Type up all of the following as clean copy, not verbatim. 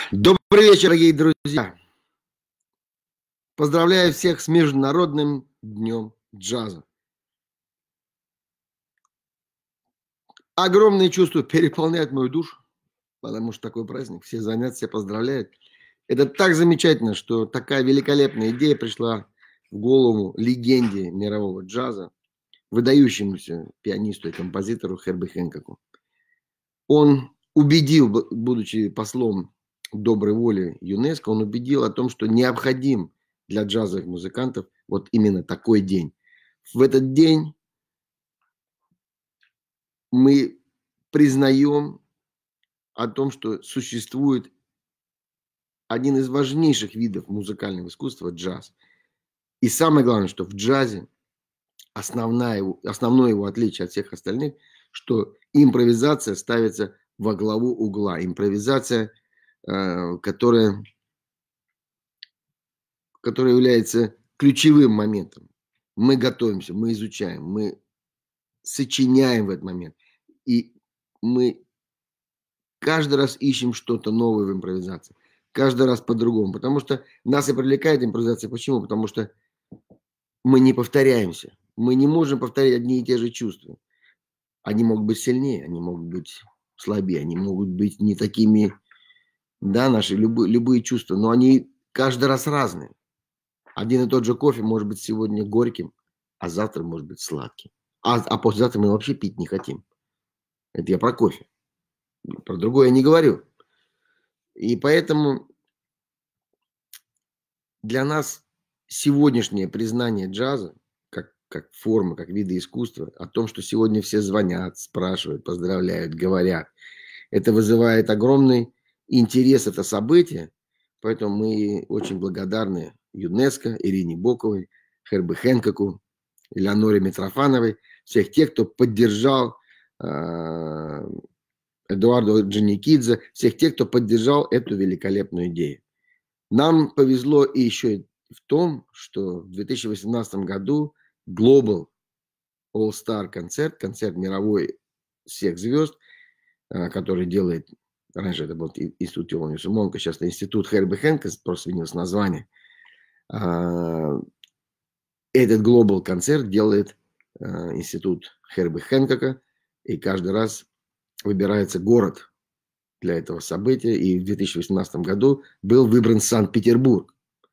Добрый вечер, дорогие друзья! Поздравляю всех с Международным днем джаза. Огромные чувства переполняют мою душу, потому что такой праздник. Все звонят, все поздравляют. Это так замечательно, что такая великолепная идея пришла в голову легенде мирового джаза, выдающемуся пианисту и композитору Херби Хэнкоку. Он убедил, будучи послом доброй воли ЮНЕСКО, он убедил о том, что необходим для джазовых музыкантов вот именно такой день. В этот день мы признаем о том, что существует один из важнейших видов музыкального искусства – джаз. И самое главное, что в джазе основное его отличие от всех остальных, что импровизация ставится во главу угла. Импровизация, которая является ключевым моментом. Мы готовимся, мы изучаем, мы сочиняем в этот момент. И мы каждый раз ищем что-то новое в импровизации. Каждый раз по-другому. Потому что нас и привлекает импровизация. Почему? Потому что мы не повторяемся. Мы не можем повторять одни и те же чувства. Они могут быть сильнее, они могут быть слабее, они могут быть не такими, да, наши любые чувства, но они каждый раз разные. Один и тот же кофе может быть сегодня горьким, а завтра может быть сладким. А послезавтра мы вообще пить не хотим. Это я про кофе. Про другое я не говорю. И поэтому для нас сегодняшнее признание джаза как формы, как вида искусства, о том, что сегодня все звонят, спрашивают, поздравляют, говорят, это вызывает огромный интерес, это событие. Поэтому мы очень благодарны ЮНЕСКО, Ирине Боковой, Херби Хэнкоку, Элеоноре Митрофановой, всех тех, кто поддержал Эдуарду Джаникидзе, всех тех, кто поддержал эту великолепную идею. Нам повезло и еще в том, что в 2018 году Global All-Star концерт мировой всех звезд, который делает, раньше это был институт Тhelониуса Монка, сейчас это институт Херби Хэнкока, просто сменилось название. Этот Global концерт делает институт Херби Хэнкока, и каждый раз выбирается город для этого события, и в 2018 году был выбран Санкт-Петербург.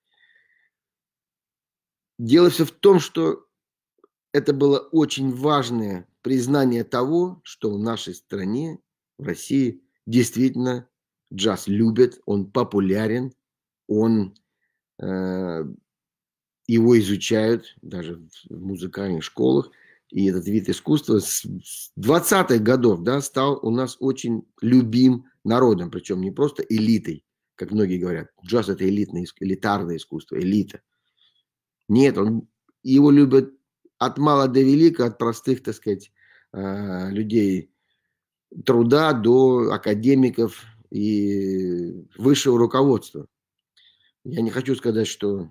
Дело все в том, что это было очень важное признание того, что в нашей стране, в России, действительно джаз любят, он популярен, его изучают даже в музыкальных школах. И этот вид искусства с 20-х годов, да, стал у нас очень любим народом, причем не просто элитой, как многие говорят. Джаз – это элитарное искусство, элита. Нет, его любят от мала до велика, от простых, так сказать, людей труда до академиков и высшего руководства. Я не хочу сказать, что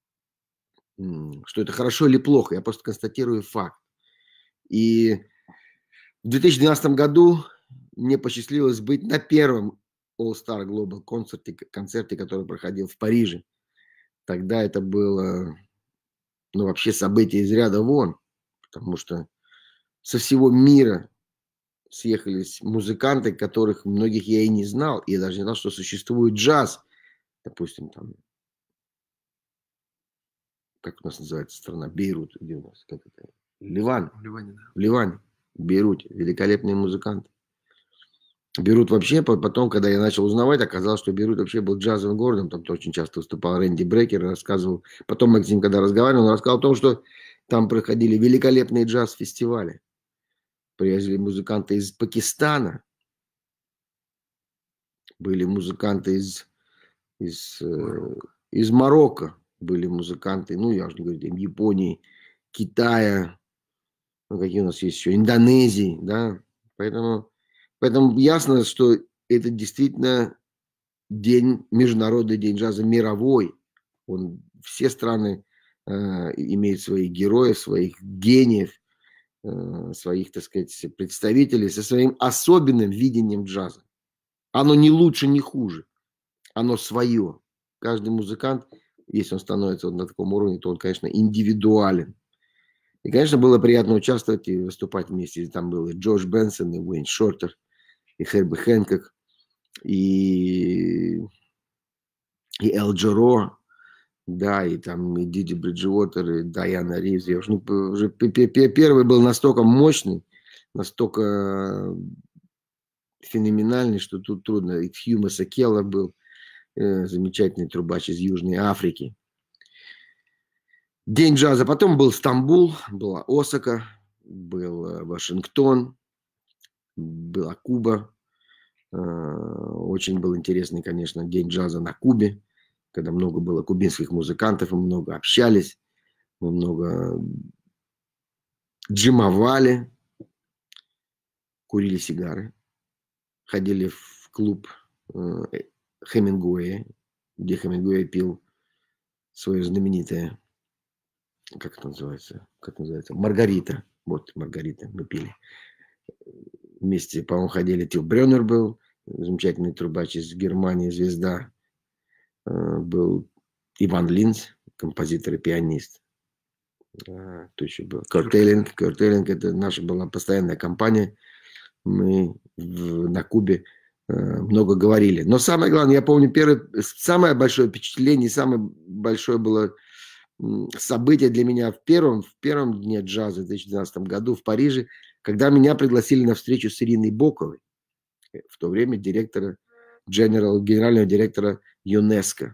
это хорошо или плохо, я просто констатирую факт. И в 2012 году мне посчастливилось быть на первом All-Star Global концерте, который проходил в Париже. Тогда это было, вообще событие из ряда вон, потому что со всего мира съехались музыканты, которых многих я и не знал. И я даже не знал, что существует джаз. Допустим, там, как у нас называется страна? Бейрут. Где у нас? Как это? Ливан. В Ливане, да. В Ливане. В Бейруте. Великолепные музыканты. Бейрут вообще, потом, когда я начал узнавать, оказалось, что Бейрут вообще был джазовым городом. Там очень часто выступал Рэнди Брекер, рассказывал. Потом мы с ним, когда разговаривали, он рассказал о том, что там проходили великолепные джаз-фестивали. Приезжали музыканты из Пакистана. Были музыканты из Марокко. Были музыканты, я уже не говорю, Японии, Китая, какие у нас есть еще, Индонезии, да. Поэтому ясно, что это действительно Международный день джаза мировой. Все страны имеют своих героев, своих гениев, своих, так сказать, представителей со своим особенным видением джаза. Оно не лучше, не хуже. оно свое. Каждый музыкант, если он становится вот на таком уровне, то он, конечно, индивидуален. И, конечно, было приятно участвовать и выступать вместе. Там был и Джордж Бенсон, и Уэйн Шортер, и Херби Хэнкок, и Эл Джаро, да, и там и Диди Бриджуотер, и Дайана Ривз. Я уже первый был настолько мощный, настолько феноменальный, что тут трудно. И Хью Масакела был замечательный трубач из Южной Африки. День джаза. Потом был Стамбул, была Осака, был Вашингтон, была Куба. Очень был интересный, конечно, день джаза на Кубе, когда много было кубинских музыкантов, мы много общались, мы много джимовали, курили сигары, ходили в клуб Хемингуэя, где Хемингуэй пил свое знаменитое, как это называется, Маргарита. Вот Маргарита мы пили. Вместе, по-моему, ходили. Тил Брёнер был, замечательный трубач из Германии, звезда. Был Иван Линц, композитор и пианист. Кто еще был? Курт Эллинг. Курт Эллинг, это наша была постоянная компания. Мы на Кубе много говорили. Но самое главное, я помню, самое большое впечатление, самое большое было событие для меня в первом дне джаза в 2012 году в Париже, когда меня пригласили на встречу с Ириной Боковой, в то время генерального директора ЮНЕСКО.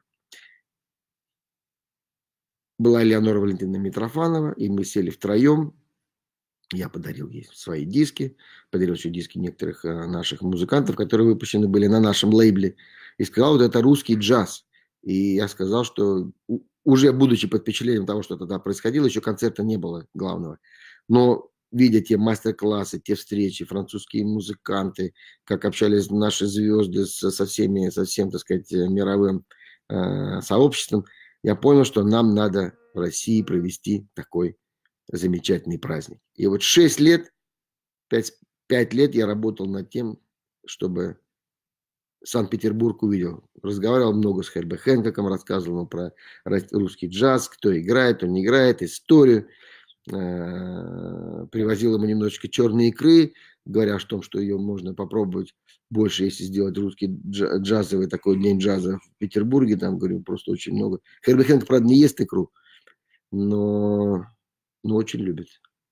Была Элеонора Валентиновна Митрофанова, и мы сели втроем. Я подарил ей свои диски, подарил еще диски некоторых наших музыкантов, которые выпущены были на нашем лейбле, и сказал, вот это русский джаз. И я сказал, что уже будучи под впечатлением того, что тогда происходило, еще концерта не было главного, но видя те мастер-классы, те встречи, французские музыканты, как общались наши звезды со всем, так сказать, мировым сообществом, я понял, что нам надо в России провести такой замечательный праздник. И вот 6 лет, 5 лет я работал над тем, чтобы Санкт-Петербург увидел. Разговаривал много с Херби Хэнкоком, рассказывал про русский джаз, кто играет, кто не играет, историю. Привозил ему немножечко черной икры, говоря о том, что ее можно попробовать больше, если сделать русский джазовый такой день джаза в Петербурге. Там, говорю, просто очень много. Херби Хэнкок, правда, не ест икру, но очень любит.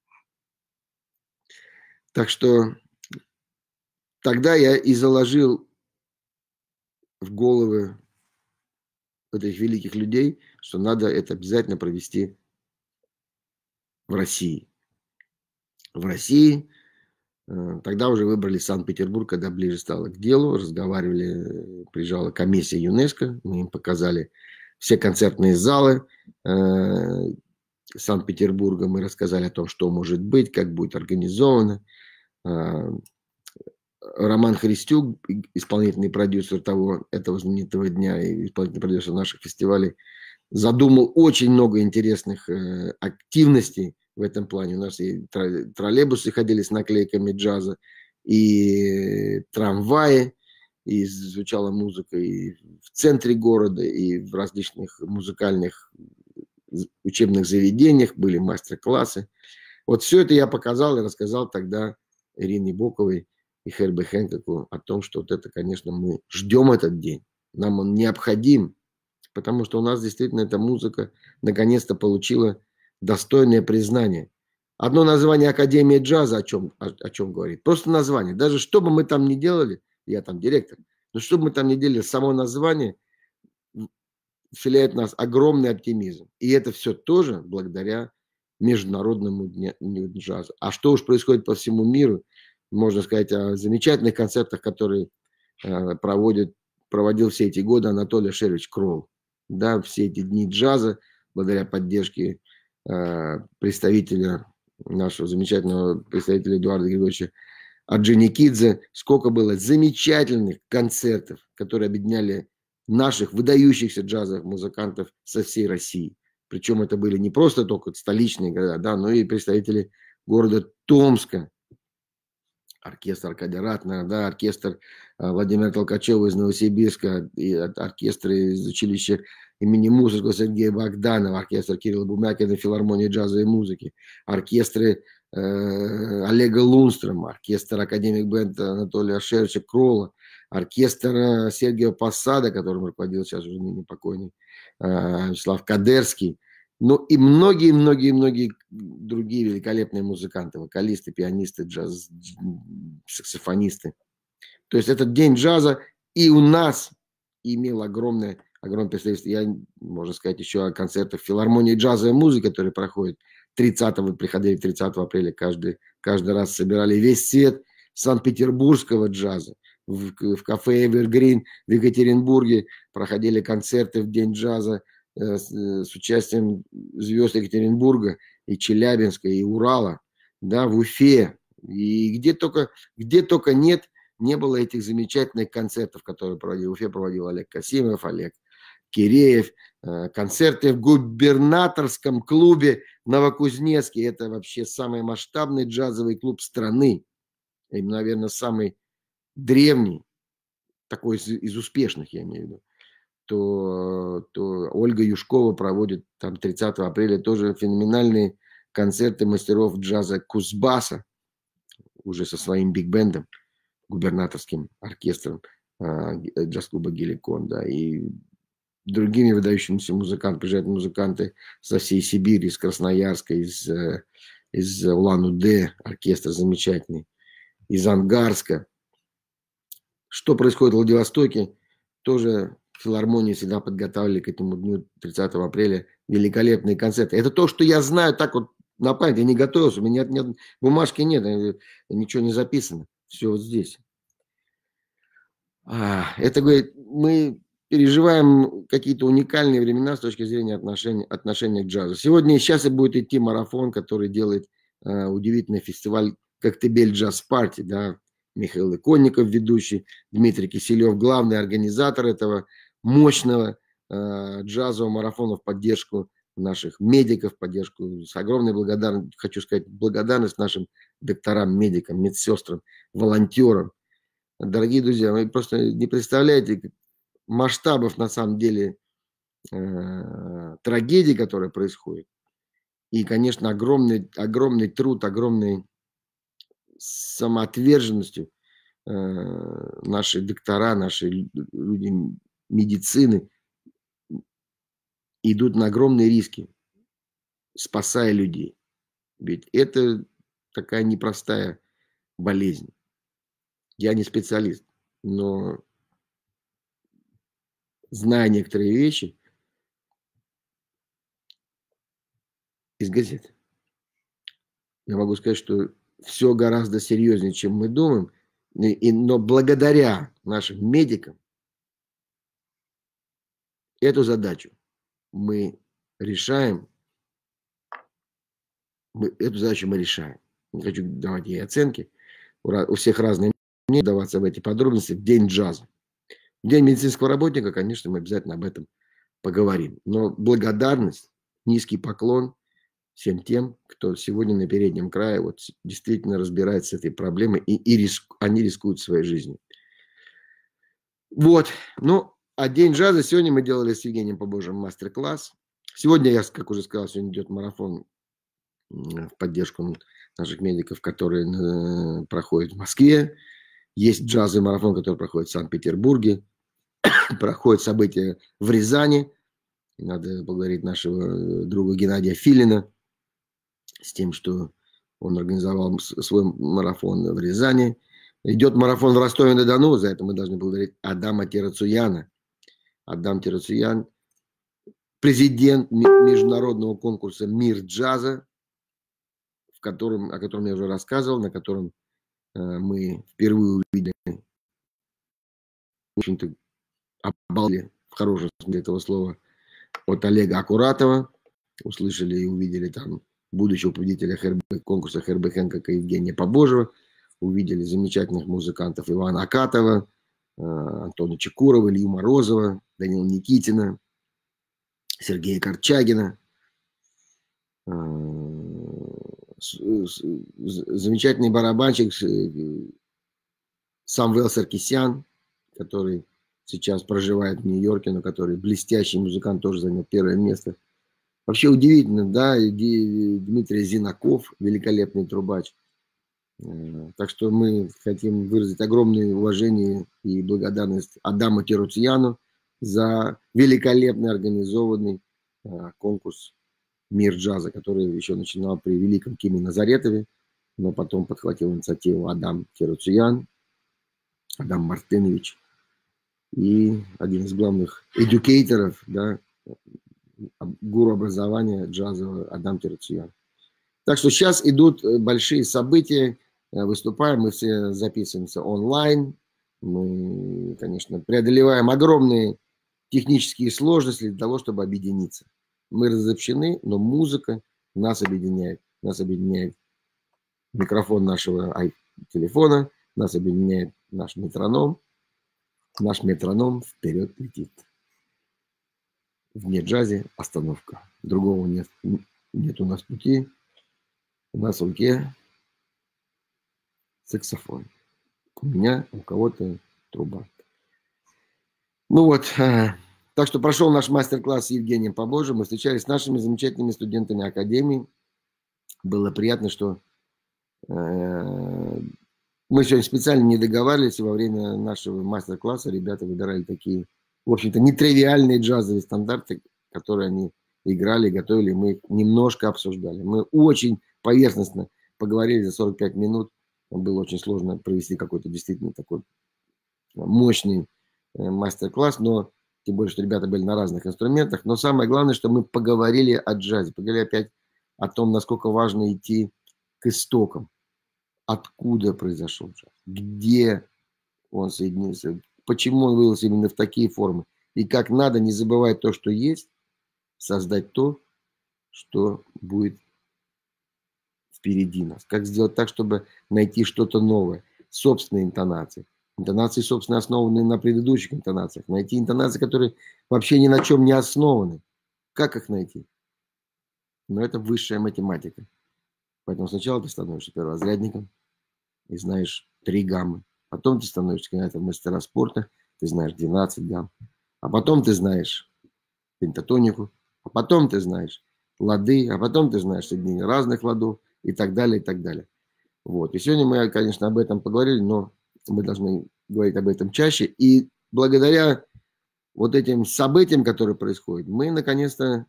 Так что тогда я и заложил в головы этих великих людей, что надо это обязательно провести в России. В России тогда уже выбрали Санкт-Петербург, когда ближе стало к делу, разговаривали, приезжала комиссия ЮНЕСКО, мы им показали все концертные залы Санкт-Петербурга, мы рассказали о том, что может быть, как будет организовано. Роман Христюк, исполнительный продюсер этого знаменитого дня и исполнительный продюсер наших фестивалей, задумал очень много интересных активностей в этом плане. У нас и троллейбусы ходили с наклейками джаза, и трамваи, и звучала музыка и в центре города, и в различных музыкальных учебных заведениях были мастер-классы. Вот все это я показал и рассказал тогда Ирине Боковой и Херби Хэнкоку о том, что вот это, конечно, мы ждем этот день. Нам он необходим, потому что у нас действительно эта музыка наконец-то получила достойное признание. Одно название Академии джаза о чем говорит? Просто название. Даже что бы мы там ни делали, я там директор, но что бы мы там ни делали, само название вселяет в нас огромный оптимизм. И это все тоже благодаря Международному дню джаза. А что уж происходит по всему миру, можно сказать о замечательных концертах, которые проводил все эти годы Анатолий Шерович Кролл. Да, все эти дни джаза, благодаря поддержке представителя, нашего замечательного представителя Эдуарда Григорьевича Орджоникидзе, сколько было замечательных концертов, которые объединяли наших выдающихся джазовых музыкантов со всей России. Причем это были не просто только столичные города, да, но и представители города Томска, оркестр Аркадия Ратнера, да, оркестр Владимира Толкачева из Новосибирска, и оркестры из училища имени Мусоргского Сергея Богданова, оркестр Кирилла Бумякина, филармонии джазовой музыки, оркестры Олега Лунстрома, оркестр Академик Бенд Анатолия Шерча Кролла, оркестр Сергея Посада, которым руководил сейчас уже ныне покойный Вячеслав Кадерский, ну и многие-многие-многие другие великолепные музыканты, вокалисты, пианисты, джаз, саксофонисты. То есть этот день джаза и у нас имел огромное представительство. Я, можно сказать, еще о концертах филармонии джазовой музыки, которые проходят 30-го, приходили 30 апреля, каждый раз собирали весь свет санкт-петербургского джаза. В кафе «Эвергрин» в Екатеринбурге проходили концерты в день джаза с участием звезд Екатеринбурга и Челябинска, и Урала, да, в Уфе. И где только не было этих замечательных концертов, которые проводил. В Уфе проводил Олег Касимов, Олег Киреев. Концерты в губернаторском клубе Новокузнецке. Это вообще самый масштабный джазовый клуб страны. И, наверное, самый древний, такой из успешных, я имею в виду. То Ольга Юшкова проводит там 30 апреля тоже феноменальные концерты мастеров джаза Кузбасса, уже со своим биг-бендом, губернаторским оркестром джаз-клуба «Геликон», да, и другими выдающимися музыкантами. Приезжают музыканты со всей Сибири, из Красноярска, из Улан-Удэ, оркестр замечательный, из Ангарска. Что происходит в Владивостоке, тоже филармонии всегда подготавливали к этому дню 30 апреля великолепные концерты. Это то, что я знаю так вот на память. Я не готовился, у меня нет бумажки, нет, ничего не записано. Все вот здесь. Это, говорит, мы переживаем какие-то уникальные времена с точки зрения отношения к джазу. Сейчас и будет идти марафон, который делает удивительный фестиваль «Коктебель Джаз Парти», да, Михаил Иконников, ведущий, Дмитрий Киселев, главный организатор этого мощного джазового марафона в поддержку наших медиков, поддержку с огромной благодарностью, хочу сказать, благодарность нашим докторам, медикам, медсестрам, волонтерам. Дорогие друзья, вы просто не представляете масштабов на самом деле трагедии, которая происходит. И, конечно, огромный труд, огромной самоотверженностью наши доктора, наши люди медицины идут на огромные риски, спасая людей. Ведь это такая непростая болезнь. Я не специалист, но зная некоторые вещи из газет, я могу сказать, что все гораздо серьезнее, чем мы думаем. Но благодаря нашим медикам эту задачу мы решаем. Эту задачу мы решаем. Не хочу давать ей оценки. У всех разные мнения, даваться в эти подробности в день джаза. В день медицинского работника, конечно, мы обязательно об этом поговорим. Но благодарность, низкий поклон всем тем, кто сегодня на переднем крае вот действительно разбирается с этой проблемой, и они рискуют своей жизнью. Вот. Ну, а день джаза сегодня мы делали с Евгением Побожьим мастер-класс. Сегодня, я, как уже сказал, сегодня идет марафон в поддержку наших медиков, который проходит в Москве. Есть джазовый марафон, который проходит в Санкт-Петербурге. Проходит события в Рязани. Надо благодарить нашего друга Геннадия Филина с тем, что он организовал свой марафон в Рязани. Идет марафон в Ростове-на-Дону. За это мы должны благодарить Адама Терацуяна. Адам Терацуян, президент международного конкурса «Мир джаза», о котором я уже рассказывал, на котором мы впервые увидели, в общем-то, обалдели, в хорошем смысле этого слова, от Олега Акуратова. Услышали и увидели там будущего победителя конкурса Херби Хэнкока Евгения Побожьего. Увидели замечательных музыкантов Ивана Акатова, Антона Чекурова, Илью Морозова, Данила Никитина, Сергея Корчагина, замечательный барабанщик Самвел Саркисян, который сейчас проживает в Нью-Йорке, но который блестящий музыкант, тоже занял первое место. Вообще удивительно, да, Дмитрий Зинаков, великолепный трубач. Так что мы хотим выразить огромное уважение и благодарность Адаму Теруцияну за великолепно организованный конкурс «Мир джаза», который еще начинал при великом Киме Назаретове, но потом подхватил инициативу Адам Теруциян, Адам Мартынович, и один из главных эдюкейторов, да, гуру образования джазового Адам Теруциян. Так что сейчас идут большие события, выступаем, мы все записываемся онлайн, мы, конечно, преодолеваем огромные технические сложности для того, чтобы объединиться. Мы разобщены, но музыка нас объединяет. Нас объединяет микрофон нашего телефона, нас объединяет наш метроном. Наш метроном вперед летит. В джазе остановка. Другого нет у нас пути. У нас в руке саксофон. У меня, у кого-то труба. Ну вот, так что прошел наш мастер-класс с Евгением Побожьим. Мы встречались с нашими замечательными студентами Академии. Было приятно, что мы сегодня специально не договаривались, и во время нашего мастер-класса ребята выбирали такие, в общем-то, нетривиальные джазовые стандарты, которые они играли, готовили. Мы их немножко обсуждали. Мы очень поверхностно поговорили за 45 минут. Было очень сложно провести какой-то действительно такой мощный мастер-класс, но тем более, что ребята были на разных инструментах. Но самое главное, что мы поговорили о джазе, поговорили опять о том, насколько важно идти к истокам. Откуда произошел джаз, где он соединился, почему он вылился именно в такие формы. И как надо, не забывать то, что есть, создать то, что будет впереди нас. Как сделать так, чтобы найти что-то новое, собственные интонации. Интонации, собственно, основаны на предыдущих интонациях. Найти интонации, которые вообще ни на чем не основаны. Как их найти? Но это высшая математика. Поэтому сначала ты становишься перворазрядником и знаешь 3 гаммы. Потом ты становишься кандидатом в мастера спорта, ты знаешь 12 гамм. А потом ты знаешь пентатонику, а потом ты знаешь лады, а потом ты знаешь соединение разных ладов и так далее, и так далее. Вот. И сегодня мы, конечно, об этом поговорили, но мы должны говорить об этом чаще. И благодаря вот этим событиям, которые происходят, мы наконец-то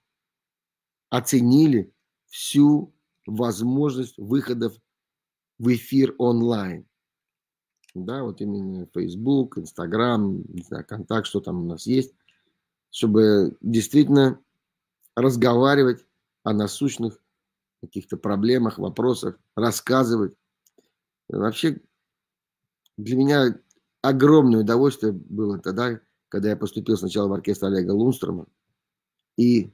оценили всю возможность выходов в эфир онлайн. Да, вот именно Facebook, Instagram, не знаю, Контакт, что там у нас есть, чтобы действительно разговаривать о насущных каких-то проблемах, вопросах, рассказывать. Вообще для меня огромное удовольствие было тогда, когда я поступил сначала в оркестр Олега Лунстрома, и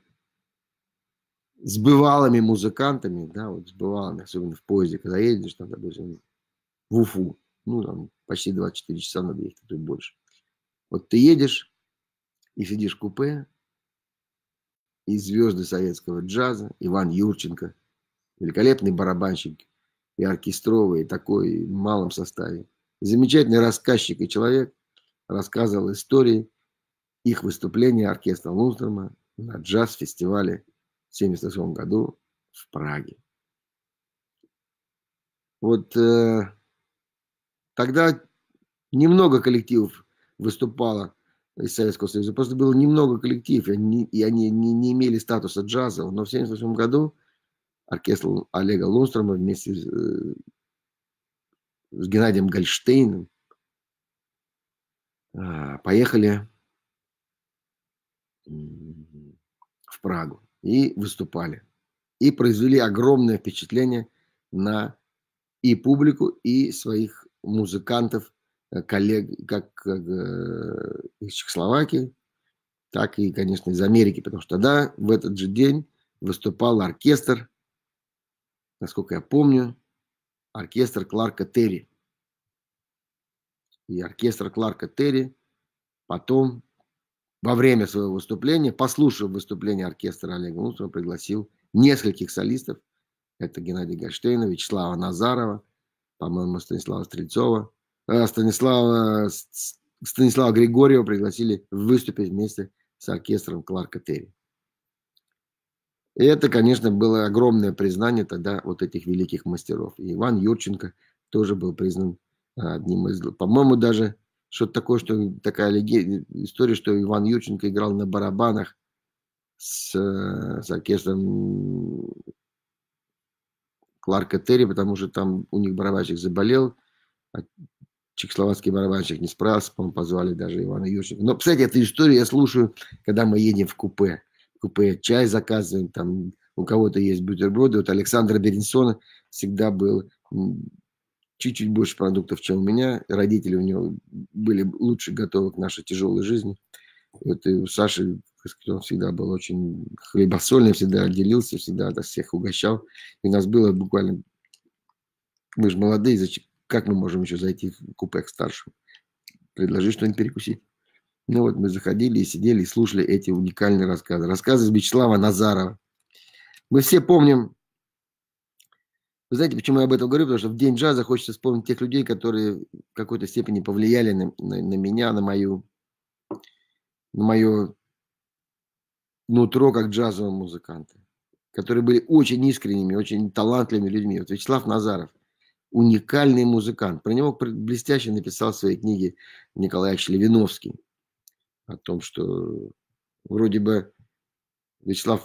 с бывалыми музыкантами, да, вот с бывалыми, особенно в поезде, когда едешь, там, допустим, в Уфу, ну, там почти 24 часа надо ехать, а то и больше. Вот ты едешь и сидишь в купе, и звезды советского джаза, Иван Юрченко, великолепный барабанщик, и оркестровый, и такой в малом составе. Замечательный рассказчик и человек рассказывал истории их выступления оркестра Лунстрома на джаз-фестивале в 1978 году в Праге. Вот тогда немного коллективов выступало из Советского Союза. Просто было немного коллективов, и они не имели статуса джазового. Но в 1978 году оркестр Олега Лунстрома вместе с Геннадием Гольштейном поехали в Прагу и выступали. И произвели огромное впечатление на и публику, и своих музыкантов, коллег, как из Чехословакии, так и, конечно, из Америки, потому что тогда, в этот же день, выступал оркестр, насколько я помню, оркестр Кларка Терри. И оркестр Кларка Терри потом, во время своего выступления, послушав выступление оркестра Олега Лунстрома, пригласил нескольких солистов Это Геннадий Гольштейна, Вячеслава Назарова, по-моему, Станислава Стрельцова. Станислава Григорьева пригласили выступить вместе с оркестром Кларка Терри. И это, конечно, было огромное признание тогда вот этих великих мастеров. И Иван Юрченко тоже был признан одним из... По-моему, даже что-то такое, что такая история, что Иван Юрченко играл на барабанах с оркестром Кларка Терри, потому что там у них барабанщик заболел, а чехословацкий барабанщик не справился, по-моему, позвали даже Ивана Юрченко. Но, кстати, эту историю я слушаю, когда мы едем в купе. В купе чай заказываем, там у кого-то есть бутерброды. Вот Александра Беренсона всегда был чуть-чуть больше продуктов, чем у меня. Родители у него были лучше готовы к нашей тяжелой жизни. И вот и у Саши, он всегда был очень хлебосольный, всегда делился, всегда всех угощал. И у нас было буквально... Мы же молодые, как мы можем еще зайти в купе к старшему? Предложи что-нибудь перекусить. Ну вот мы заходили и сидели и слушали эти уникальные рассказы. Рассказы Вячеслава Назарова. Мы все помним... Вы знаете, почему я об этом говорю? Потому что в День джаза хочется вспомнить тех людей, которые в какой-то степени повлияли на меня, на мое нутро как джазового музыканта. Которые были очень искренними, очень талантливыми людьми. Вот Вячеслав Назаров. Уникальный музыкант. Про него блестяще написал в своей книге Николай Ильич Левиновский. О том, что вроде бы Вячеслав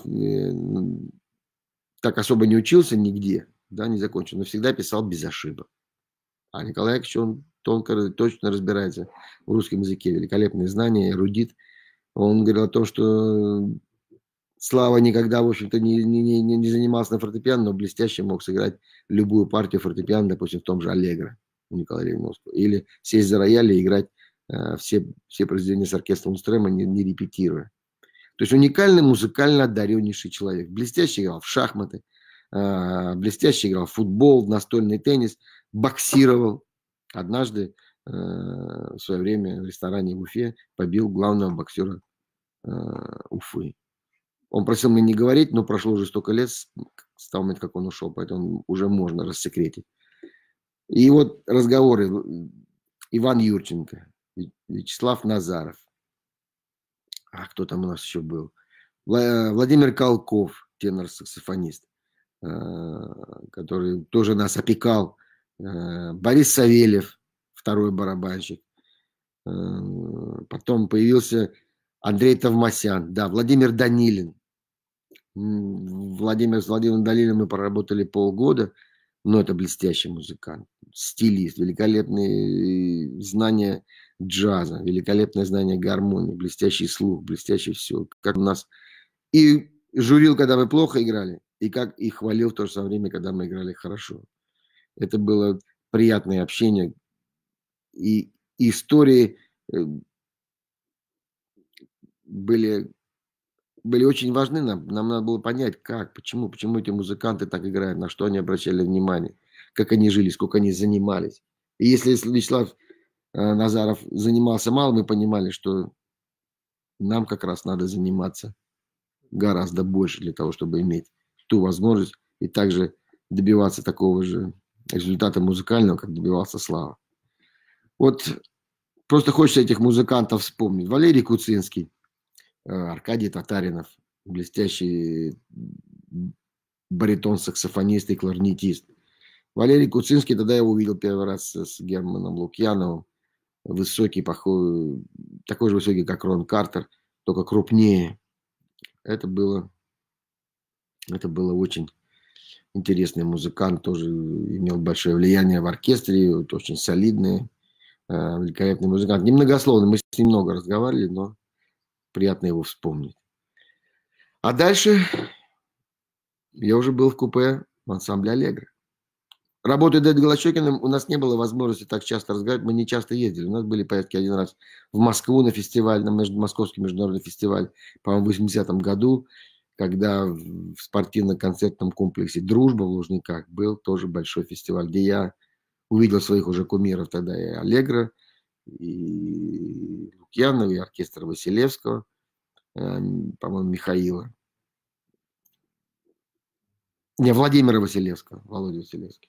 так особо не учился нигде, да, не закончил, но всегда писал без ошибок. А Николай Ильич, он тонко, точно разбирается в русском языке. Великолепные знания, эрудит. Он говорил о том, что Слава никогда, в общем-то, не занимался на фортепиано, но блестяще мог сыграть любую партию фортепиано, допустим, в том же «Аллегро» у Николая Левиновского. Или сесть за рояль и играть все произведения с оркестром Стрема, не репетируя. То есть уникальный музыкально одареннейший человек. Блестяще играл в шахматы, блестяще играл в футбол, в настольный теннис, боксировал. Однажды в свое время в ресторане в Уфе побил главного боксера Уфы. Он просил мне не говорить, но прошло уже столько лет с того момента, как он ушел, поэтому уже можно рассекретить. И вот разговоры. Иван Юрченко, Вячеслав Назаров. А кто там у нас еще был? Владимир Колков, тенор-саксофонист, который тоже нас опекал. Борис Савельев, второй барабанщик. Потом появился Андрей Товмасян. Да, Владимир Данилин. С Владимиром Данилиным мы проработали полгода, но это блестящий музыкант, стилист, великолепные знания джаза, великолепное знание гармонии, блестящий слух, блестящий все. Как у нас и журил, когда мы плохо играли, и как и хвалил в то же самое время, когда мы играли хорошо. Это было приятное общение. И истории были очень важны нам. Нам надо было понять, как, почему эти музыканты так играют, на что они обращали внимание, как они жили, сколько они занимались. И если Вячеслав Назаров занимался мало, мы понимали, что нам как раз надо заниматься гораздо больше для того, чтобы иметь ту возможность и также добиваться такого же результата музыкального, как добивался Слава. Вот просто хочется этих музыкантов вспомнить. Валерий Куцинский, Аркадий Татаринов, блестящий баритон-саксофонист и кларнетист. Валерий Куцинский, тогда я его увидел первый раз с Германом Лукьяновым. Высокий, такой же высокий, как Рон Картер, только крупнее. Это было очень интересный музыкант, тоже имел большое влияние в оркестре, вот очень солидный, великолепный музыкант. Немногословный, мы с ним много разговаривали, но приятно его вспомнить. А дальше я уже был в купе в ансамбле «Аллегро». Работая Дэд Голощекиным, у нас не было возможности так часто разговаривать. Мы не часто ездили. У нас были поездки один раз в Москву на фестиваль, на Московский международный фестиваль, по-моему, в 80-м году, когда в спортивно-концертном комплексе «Дружба» в Лужниках был тоже большой фестиваль, где я увидел своих уже кумиров тогда и «Аллегро», и Лукьянова, и оркестр Василевского, по-моему, Михаила. Не, Владимира Василевского, Володя Василевский.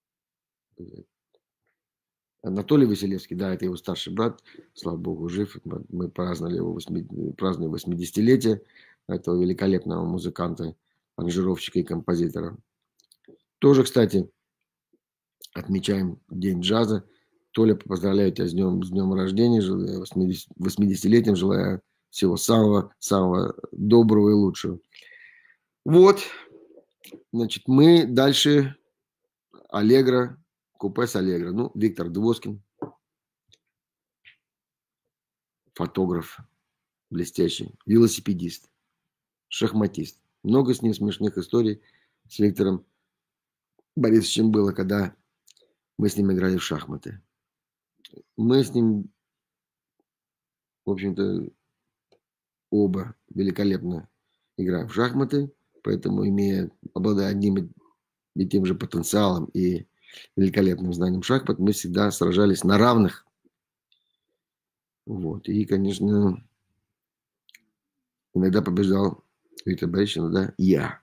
Анатолий Василевский, да, это его старший брат, слава богу, жив. Мы праздновали его празднуем 80-летие этого великолепного музыканта, аранжировщика и композитора. Тоже, кстати, отмечаем День джаза. Толя, поздравляю тебя с днем рождения, 80-летием, желаю всего самого доброго и лучшего. Вот, значит, мы дальше Аллегро, купе с Аллегро. Ну, Виктор Двоскин, фотограф блестящий, велосипедист, шахматист. Много с ним смешных историй с Виктором Борисовичем было, когда мы с ним играли в шахматы. Мы с ним, в общем-то, оба великолепно играем в шахматы, поэтому, обладая одним и тем же потенциалом и великолепным знанием шахмат, мы всегда сражались на равных. Вот. И, конечно, иногда побеждал Виктор Борисович, иногда я.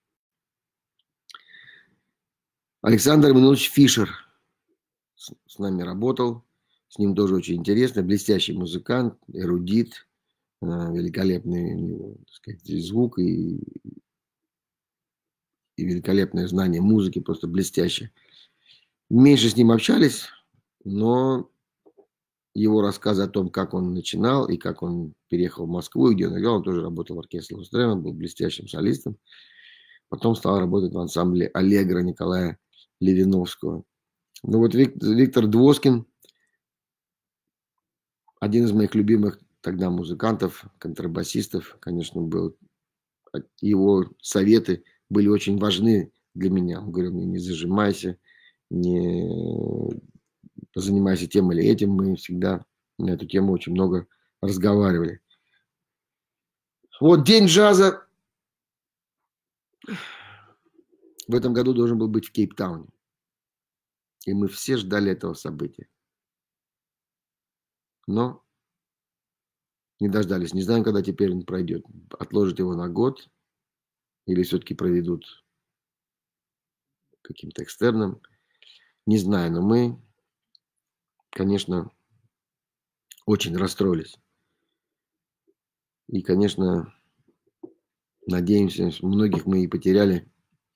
Александр Эммануилович Фишер с нами работал. С ним тоже очень интересно. Блестящий музыкант, эрудит, великолепный у него, так сказать, звук и великолепное знание музыки, просто блестяще. Меньше с ним общались, но его рассказы о том, как он начинал и как он переехал в Москву, где он играл, он тоже работал в оркестре Лустрена, был блестящим солистом. Потом стал работать в ансамбле Аллегро Николая Левиновского. Ну вот Виктор Двоскин, один из моих любимых тогда музыкантов, контрабасистов, конечно, был. Его советы были очень важны для меня. Он говорил мне: не зажимайся, не занимайся тем или этим. Мы всегда на эту тему очень много разговаривали. Вот День джаза в этом году должен был быть в Кейптауне. И мы все ждали этого события. Но не дождались. Не знаем, когда теперь он пройдет. Отложат его на год или все-таки проведут каким-то экстерном. Не знаю, но мы, конечно, очень расстроились. И, конечно, надеемся, многих мы и потеряли.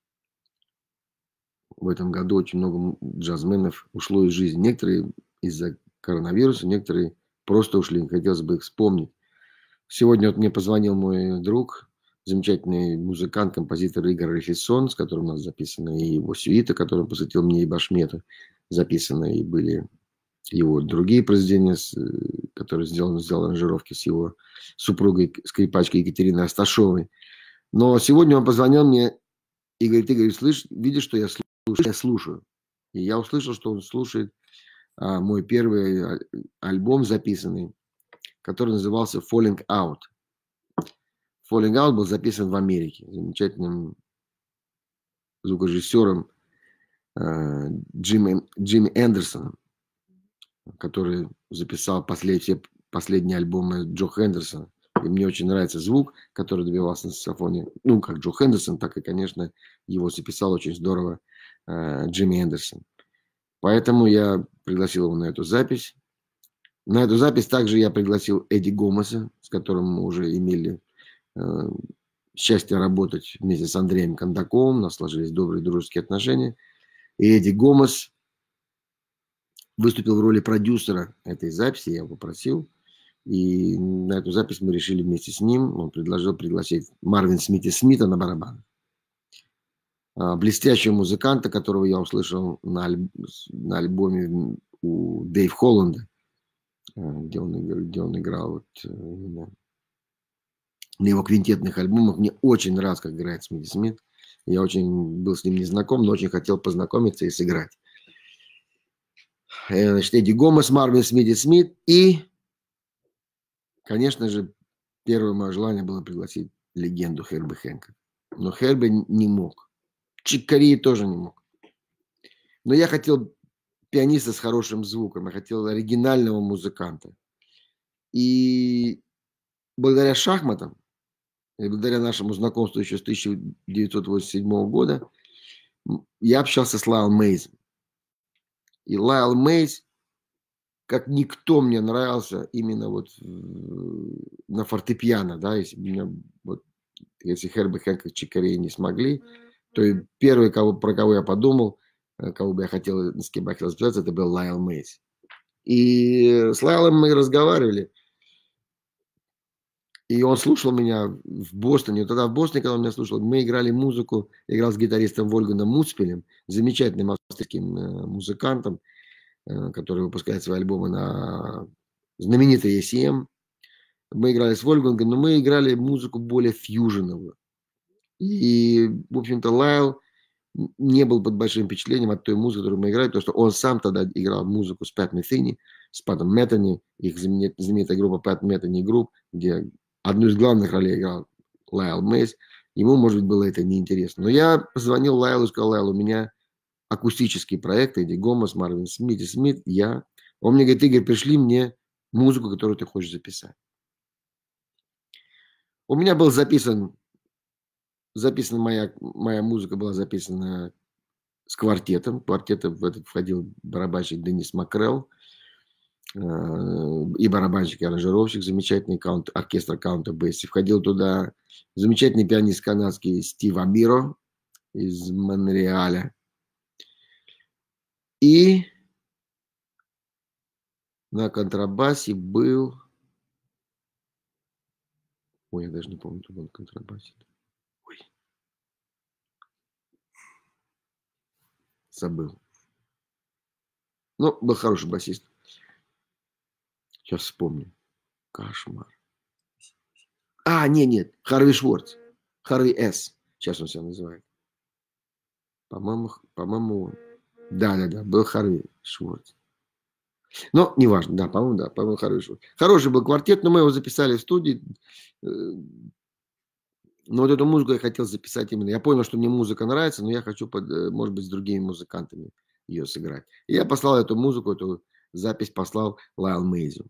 В этом году очень много джазменов ушло из жизни. Некоторые из-за коронавируса, некоторые просто ушли. Хотелось бы их вспомнить. Сегодня вот мне позвонил мой друг, замечательный музыкант, композитор Игорь Рефисон, с которым у нас записана и его сюита, которую посвятил мне и Башмету, записаны, и были его другие произведения, которые сделал аранжировки с его супругой, скрипачкой Екатериной Асташовой. Но сегодня он позвонил мне и говорит: Игорь, видишь, что я слушаю. И я услышал, что он слушает мой первый альбом записанный, который назывался Falling Out. Falling Out был записан в Америке замечательным звукорежиссером Джимми Эндерсоном, который записал все последние альбомы Джо Хендерсона. И мне очень нравится звук, который добивался на саксофоне. Ну, как Джо Хендерсон, так и, конечно, его записал очень здорово Джимми Эндерсон. Поэтому я пригласил его на эту запись. На эту запись также я пригласил Эдди Гомеса, с которым мы уже имели счастье работать вместе с Андреем Кондаковым. У нас сложились добрые дружеские отношения. И Эдди Гомес выступил в роли продюсера этой записи. Я его попросил. И на эту запись мы решили вместе с ним. Он предложил пригласить Марвин Смита на барабан. Блестящего музыканта, которого я услышал на альбоме у Дэйв Холланда, где он играл на его квинтетных альбомах. Мне очень нравится, как играет Смит. Я очень был с ним не знаком, но очень хотел познакомиться и сыграть. Значит, Эдди Гомес, Марвин Смит. И, конечно же, первое мое желание было пригласить легенду Херби Хэнкока. Но Херби не мог. Чик Корея тоже не мог. Но я хотел пианиста с хорошим звуком. Я хотел оригинального музыканта. И благодаря шахматам, и благодаря нашему знакомству еще с 1987 года, я общался с Лайл Мейзом. И Лайл Мейз, как никто, мне нравился именно вот на фортепиано, да, если меня, вот, если Херби Хэнкок, Чик Корея не смогли, то и первый, про кого я подумал, кого бы я хотел, с кем бы я хотел связаться, это был Лайл Мейз. И с Лайлом мы разговаривали, и он слушал меня в Бостоне. Тогда в Бостоне, когда он меня слушал, мы играли музыку, играл с гитаристом Вольганом Муцпелем, замечательным австрийским музыкантом, который выпускает свои альбомы на знаменитой ECM. Мы играли с Вольфгангом, но мы играли музыку более фьюженовую. И, в общем-то, Лайл не был под большим впечатлением от той музыки, которую мы играли, потому что он сам тогда играл музыку с Пэт Метини, с Пэтом Метани, их знаменитая группа Пэт Метани Групп, где одну из главных ролей играл Лайл Мейз. Ему, может быть, было это неинтересно. Но я позвонил Лайлу и сказал: Лайл, у меня акустические проекты, Эдди Гомес, Марвин Смит и Смит, я. Он мне говорит: Игорь, пришли мне музыку, которую ты хочешь записать. У меня был записан моя музыка была записана с квартетом. В квартет в этот входил барабанщик Денис Макрелл и барабанщик и аранжировщик, замечательный оркестр Counter Bass. Входил туда замечательный пианист канадский Стив Амиро из Монреаля. И на контрабасе был... Ой, я даже не помню, кто был на контрабасе. Ой. Забыл. Ну, был хороший басист. Сейчас вспомню. Кошмар. Нет. Харви Шварц. Харви С. Сейчас он себя называет. По-моему, да, был Харви Шварц. Но неважно, да, по-моему, Харви Шварц. Хороший был квартет, но мы его записали в студии. Но вот эту музыку я хотел записать именно. Я понял, что мне музыка нравится, но я хочу, может быть, с другими музыкантами ее сыграть. И я послал эту музыку, эту запись послал Лайл Мейзу.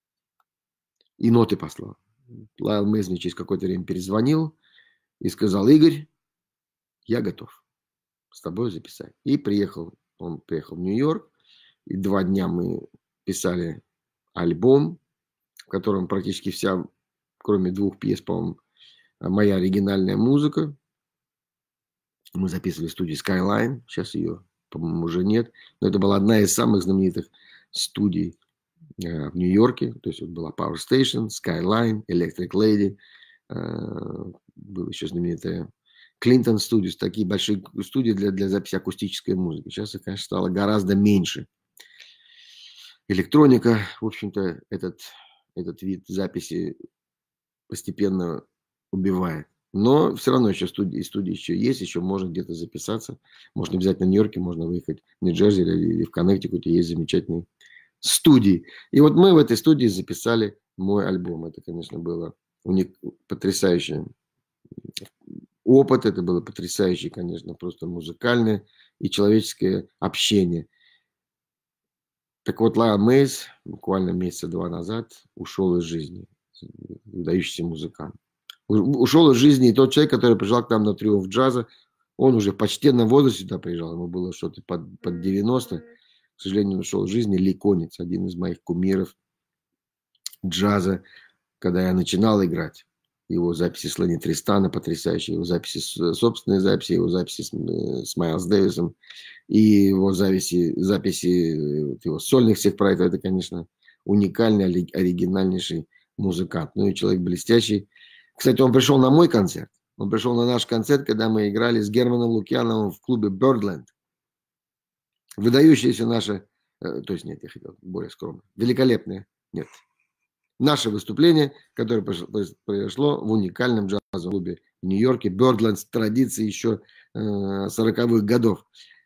И ноты послал. Лайл Мейз мне через какое-то время перезвонил и сказал: Игорь, я готов с тобой записать. И он приехал в Нью-Йорк. И 2 дня мы писали альбом, в котором практически вся, кроме 2 пьес, по-моему, моя оригинальная музыка. Мы записывали в студии Skyline. Сейчас ее, по-моему, уже нет. Но это была одна из самых знаменитых студий в Нью-Йорке. То есть вот была Power Station, Skyline, Electric Lady. Была еще знаменитая Clinton Studios. Такие большие студии для записи акустической музыки. Сейчас их, конечно, стало гораздо меньше. Электроника, в общем-то, этот вид записи постепенно убивает. Но все равно еще студии еще есть, еще можно где-то записаться. Можно обязательно в Нью-Йорке, можно выехать в Нью-Джерси или в Коннектикуте, есть замечательные студии. И вот мы в этой студии записали мой альбом. Это, конечно, было потрясающий опыт, это было потрясающее, конечно, просто музыкальное и человеческое общение. Так вот, Лайл Мейз буквально месяца 2 назад ушел из жизни. Выдающийся музыкант. Ушел из жизни и тот человек, который приезжал к нам на Триумф джаза. Он уже в почтенном возрасте сюда приезжал. Ему было что-то под 90. К сожалению, он ушел из жизни. Ли Конец, один из моих кумиров джаза, когда я начинал играть. Его записи с Ленни Тристана потрясающие. Его записи, собственные записи, его записи с Майлз Дэвисом. И его записи его сольных всех проектов. Это, конечно, уникальный, оригинальнейший музыкант. Ну и человек блестящий. Кстати, он пришел на мой концерт. Он пришел на наш концерт, когда мы играли с Германом Лукьяновым в клубе Birdland. Выдающиеся наши... То есть нет, я хотел более скромно. Великолепные. Нет. Наше выступление, которое произошло в уникальном джазовом клубе в Нью-Йорке. Birdland с традицией еще 40-х годов.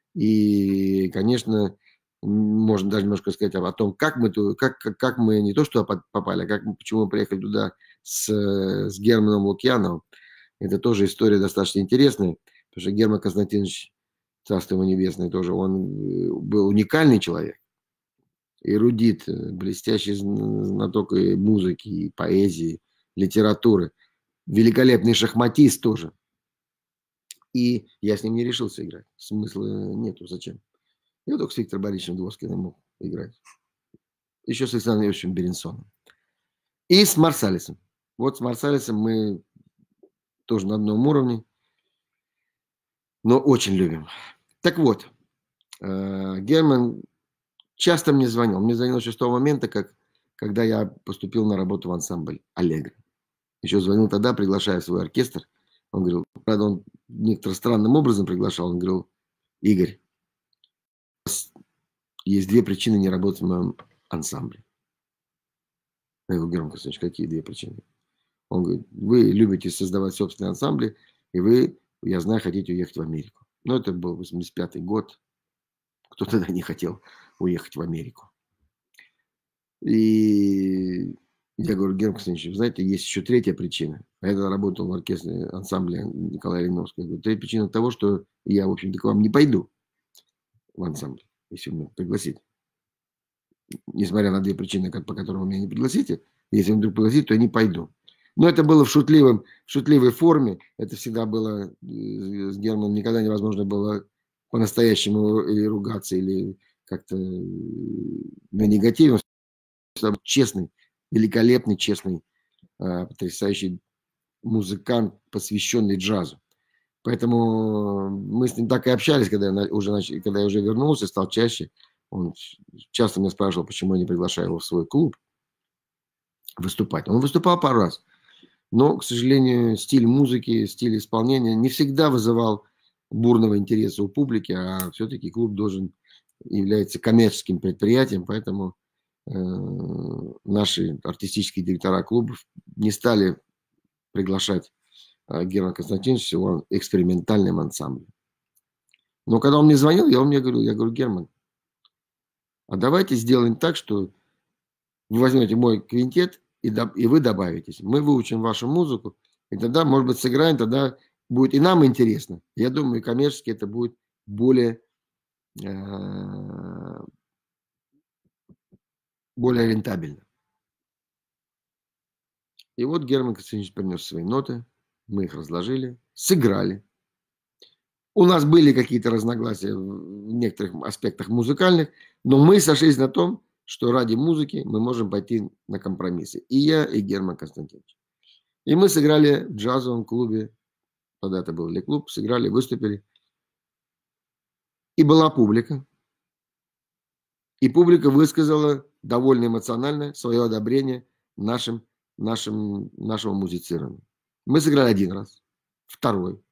И, конечно, можно даже немножко сказать о том, как мы не то что попали, а почему мы приехали туда с Германом Лукьяновым. Это тоже история достаточно интересная, потому что Герман Константинович, царство ему небесное, тоже, он был уникальный человек, эрудит, блестящий знаток и музыки, и поэзии, литературы, великолепный шахматист тоже. И я с ним не решился играть. Смысла нету, зачем. Я только с Виктором Борисовичем Двоскиным мог играть. Еще с Александром Ильичем Беренсоном. И с Марсалисом. Вот с Марсалисом мы тоже на одном уровне, но очень любим. Так вот, Герман часто мне звонил. Мне звонил еще с того момента, когда я поступил на работу в ансамбль «Аллегро». Еще звонил тогда, приглашая в свой оркестр. Он говорил, правда, он некоторым странным образом приглашал. Он говорил, Игорь, у вас есть две причины не работать в моем ансамбле. Я говорю, Герман Константинович, какие две причины? Он говорит, вы любите создавать собственные ансамбли, и вы, я знаю, хотите уехать в Америку. Но это был 85-й год. Кто тогда не хотел уехать в Америку? И я говорю, Герман Константинович, вы знаете, есть еще третья причина. А я работал в оркестре ансамбле Николая Леновского. Я говорю, третья причина того, что я, в общем-то, к вам не пойду в ансамбль, если вы меня пригласите. Несмотря на две причины, по которым вы меня не пригласите, если вы вдруг пригласите, то я не пойду. Но это было в шутливой форме. Это всегда было с Германом. Никогда невозможно было по-настоящему или ругаться, или как-то на негативе. Он честный, великолепный, честный, потрясающий музыкант, посвященный джазу. Поэтому мы с ним так и общались, когда я уже вернулся, стал чаще. Он часто меня спрашивал, почему я не приглашаю его в свой клуб выступать. Он выступал пару раз. Но, к сожалению, стиль музыки, стиль исполнения не всегда вызывал бурного интереса у публики, а все-таки клуб является коммерческим предприятием, поэтому наши артистические директора клубов не стали приглашать Германа Константиновича в его экспериментальном ансамбле. Но когда он мне звонил, я говорю, Герман, а давайте сделаем так, что вы возьмете мой квинтет, и вы добавитесь. Мы выучим вашу музыку, и тогда, может быть, сыграем, тогда будет и нам интересно. Я думаю, и коммерчески это будет более рентабельно. И вот Герман Константинович принес свои ноты, мы их разложили, сыграли. У нас были какие-то разногласия в некоторых аспектах музыкальных, но мы сошлись на том, что ради музыки мы можем пойти на компромиссы. И я, и Герман Константинович. И мы сыграли в джазовом клубе, тогда это был Ле-клуб, сыграли, выступили. И была публика. И публика высказала довольно эмоционально свое одобрение нашему музицированию. Мы сыграли один раз, второй.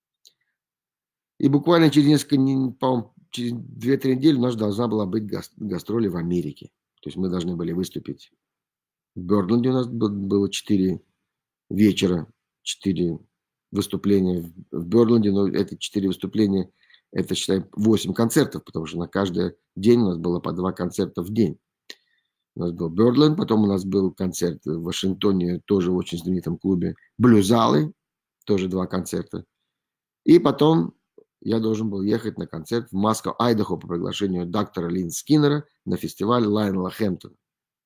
И буквально через через 2-3 недели у нас должна была быть гастроли в Америке. То есть мы должны были выступить в Бёрдленде. У нас было 4 вечера, 4 выступления в Бёрдленде. Но эти 4 выступления, это, считай, 8 концертов, потому что на каждый день у нас было по 2 концерта в день. У нас был Бёрдленд, потом у нас был концерт в Вашингтоне, тоже в очень знаменитом клубе Блюзалы, тоже 2 концерта. И потом я должен был ехать на концерт в Москву, Айдахо по приглашению доктора Лин Скиннера на фестиваль Лайонела Хэмптона.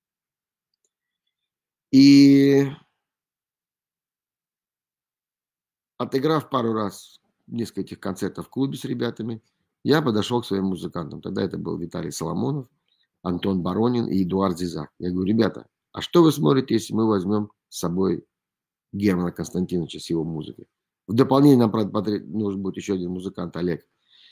И отыграв пару раз несколько этих концертов в клубе с ребятами, я подошел к своим музыкантам. Тогда это был Виталий Соломонов, Антон Баронин и Эдуард Зизак. Я говорю, ребята, а что вы смотрите, если мы возьмем с собой Германа Константиновича с его музыкой? В дополнение нам нужен будет еще один музыкант, Олег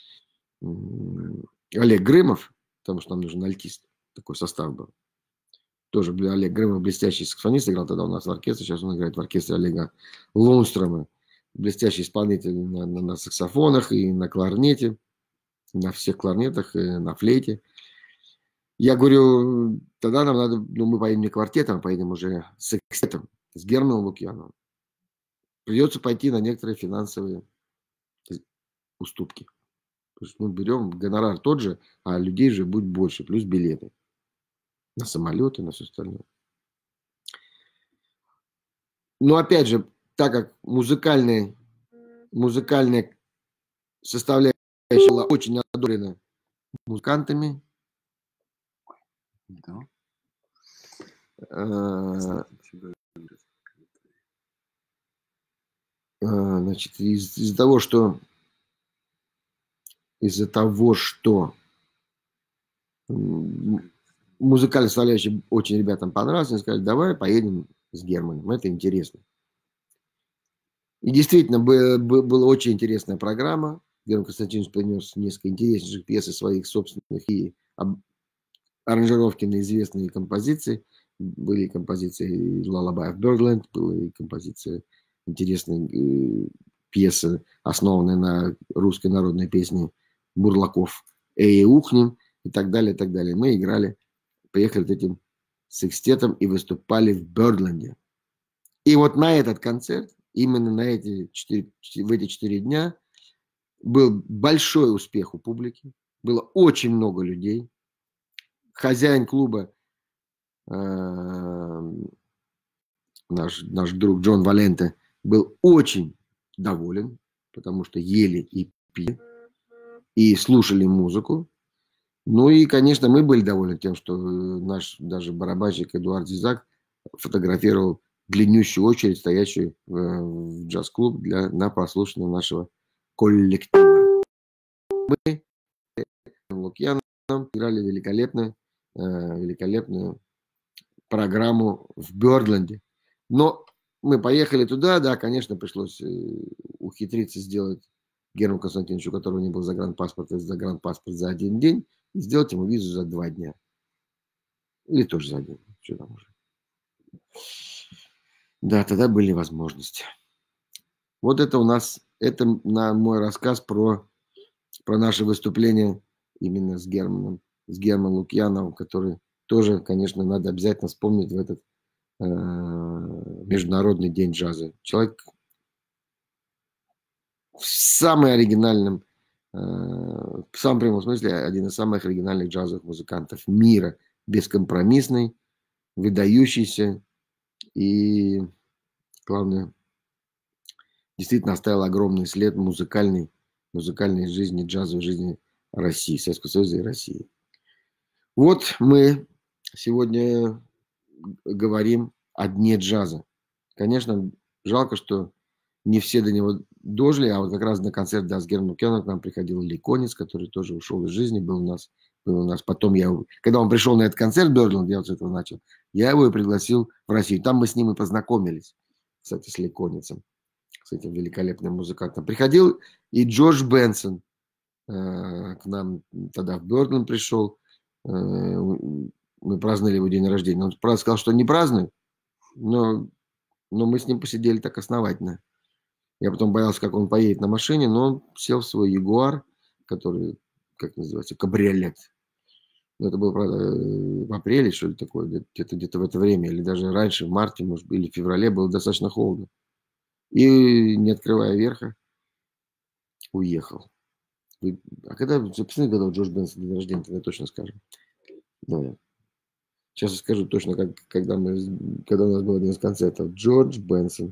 Грымов, потому что нам нужен альтист. Такой состав был. Тоже Олег Грымов, блестящий саксофонист, играл тогда у нас в оркестре. Сейчас он играет в оркестре Олега Лунстрома. Блестящий исполнитель на саксофонах и на кларнете. На всех кларнетах, и на флейте. Я говорю, тогда нам надо, мы поедем не квартетом, а поедем уже с экстетом, с Германом Лукьяновым. Придется пойти на некоторые финансовые уступки. То есть мы берем гонорар тот же, а людей же будет больше, плюс билеты. На самолеты, на все остальное. Но опять же, так как музыкальная составляющая была очень одобрена музыкантами, Да. значит, из-за того, что из-за того, что музыкальная составляющая очень ребятам понравилась, они сказали, давай поедем с Германом, это интересно. И действительно, была очень интересная программа. Герман Константинович принес несколько интереснейших пьес из своих собственных и аранжировки на известные композиции. Были композиции Lullaby of Birdland, была композиция интересной пьесы, основанная на русской народной песне Бурлаков «Эй, ухнем» и так далее, и так далее. Мы играли, поехали с этим секстетом и выступали в Бёрдленде. И вот на этот концерт, именно на в эти 4 дня, был большой успех у публики. Было очень много людей. Хозяин клуба, наш друг Джон Валенте, был очень доволен, потому что ели и пили, и слушали музыку. Ну и, конечно, мы были довольны тем, что наш даже барабанщик Эдуард Зизак фотографировал длиннющую очередь, стоящую в джаз-клуб на прослушивание нашего коллектива. Мы с Лукьяном играли великолепную программу в Бёрдленде. Но мы поехали туда, да, конечно, пришлось ухитриться сделать Герману Константиновичу, у которого не был загранпаспорт за 1 день, и сделать ему визу за 2 дня. Или тоже за 1. Что там уже. Да, тогда были возможности. Вот это у нас, это мой рассказ про наше выступление именно с Германом Лукьяновым, который тоже, конечно, надо обязательно вспомнить в этот Международный день джаза. Человек в самом оригинальном, в самом прямом смысле, один из самых оригинальных джазовых музыкантов мира. Бескомпромиссный, выдающийся и, главное, действительно оставил огромный след музыкальной жизни, джазовой жизни России, Советского Союза и России. Вот мы сегодня говорим о дне джаза. Конечно, жалко, что не все до него дожили, а вот как раз на концерт с Германом Лукьяновым к нам приходил Ли Конец, который тоже ушел из жизни, был у нас. Потом когда он пришел на этот концерт Бёрдленд, я вот с этого начал, я его и пригласил в Россию. Там мы с ним и познакомились, кстати, с Ли Конецем, с этим великолепным музыкантом. Приходил и Джордж Бенсон к нам тогда в Бёрдленд пришел. Мы праздновали его день рождения. Он, правда, сказал, что не празднует, но мы с ним посидели так основательно. Я потом боялся, как он поедет на машине, но он сел в свой Ягуар, который, как называется, кабриолет. Это было, правда, в апреле, что ли, такое, где-то в это время, или даже раньше, в марте, может быть, или в феврале, было достаточно холодно. И, не открывая верха, уехал. А когда, посмотрите, когда у Джордж Бенсон день рождения, тогда точно скажем. Да. Сейчас я скажу точно, когда у нас был один из концертов. Джордж Бенсон.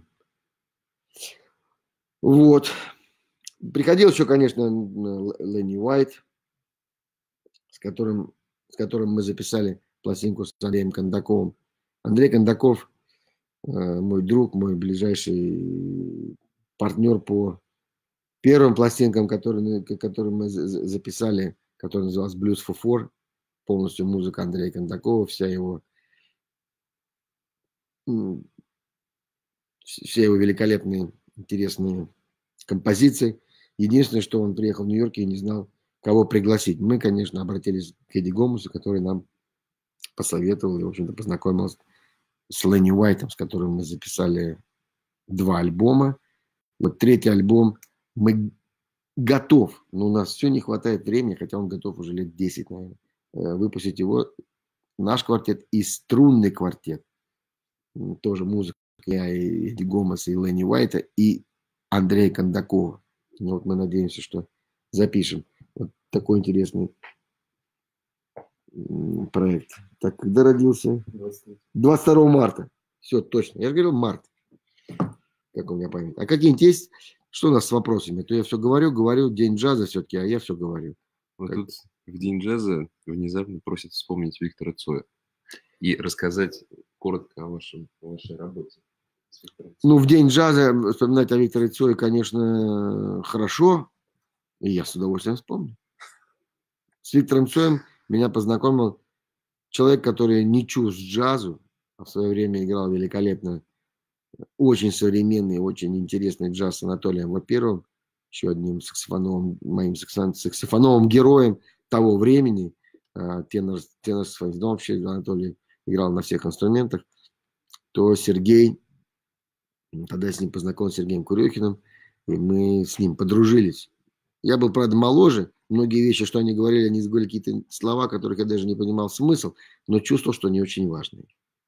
Вот. Приходил еще, конечно, Ленни Уайт, с которым мы записали пластинку с Андреем Кондаковым. Андрей Кондаков, мой друг, мой ближайший партнер по первым пластинкам, которые мы записали, который назывался Blues for Four, полностью музыка Андрея Кондакова, все его великолепные, интересные композиции. Единственное, что он приехал в Нью-Йорк и не знал, кого пригласить. Мы, конечно, обратились к Эдди Гомесу, который нам посоветовал и, в общем-то, познакомил с Ленни Уайтом, с которым мы записали 2 альбома. Вот 3-й альбом мы готов, но у нас все не хватает времени, хотя он готов уже лет 10, наверное, выпустить его, наш квартет и струнный квартет. Тоже музыка я и Эдди Гомеса, и Ленни Уайта, и Андрея Кондакова. Ну, вот мы надеемся, что запишем вот такой интересный проект. Так, когда родился? 22 марта. Все, точно. Я же говорил, март. Как у меня память. А какие-нибудь есть? Что у нас с вопросами? То я все говорю, день джаза все-таки, а я все говорю. Вот тут в день джаза внезапно просят вспомнить Виктора Цоя и рассказать коротко о вашей работе. Ну, в день джаза вспоминать о Викторе Цое, конечно, хорошо. И я с удовольствием вспомню. С Виктором Цоем меня познакомил человек, который не чужд джазу, а в свое время играл великолепно, очень современный, очень интересный джаз с Анатолием Вапировым, еще одним саксофоновым, моим саксофоновым героем того времени, тенор-саксофонист, но вообще Анатолий играл на всех инструментах, то Сергей, тогда я с ним познакомился, с Сергеем Курехиным, и мы с ним подружились. Я был, правда, моложе, многие вещи, что они говорили какие-то слова, которых я даже не понимал смысл, но чувствовал, что они очень важные.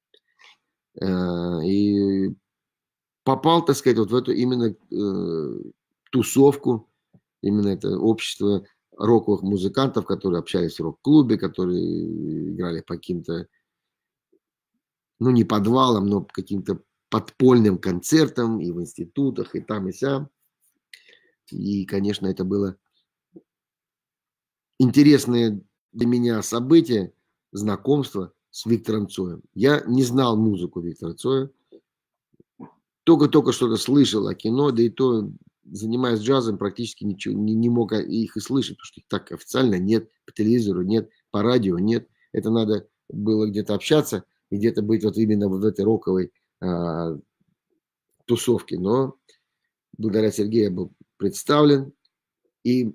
И попал, так сказать, вот в эту именно тусовку, именно это общество роковых музыкантов, которые общались в рок-клубе, которые играли по каким-то, ну, не подвалам, но каким-то подпольным концертам и в институтах, и там, и сям. И, конечно, это было интересное для меня событие, знакомство с Виктором Цоем. Я не знал музыку Виктора Цоя, только что-то слышал о кино, да и то, занимаясь джазом, практически ничего не мог их и слышать, потому что их так официально нет, по телевизору нет, по радио нет. Это надо было где-то общаться, и где-то быть вот именно в этой роковой тусовке. Но благодаря Сергею я был представлен, и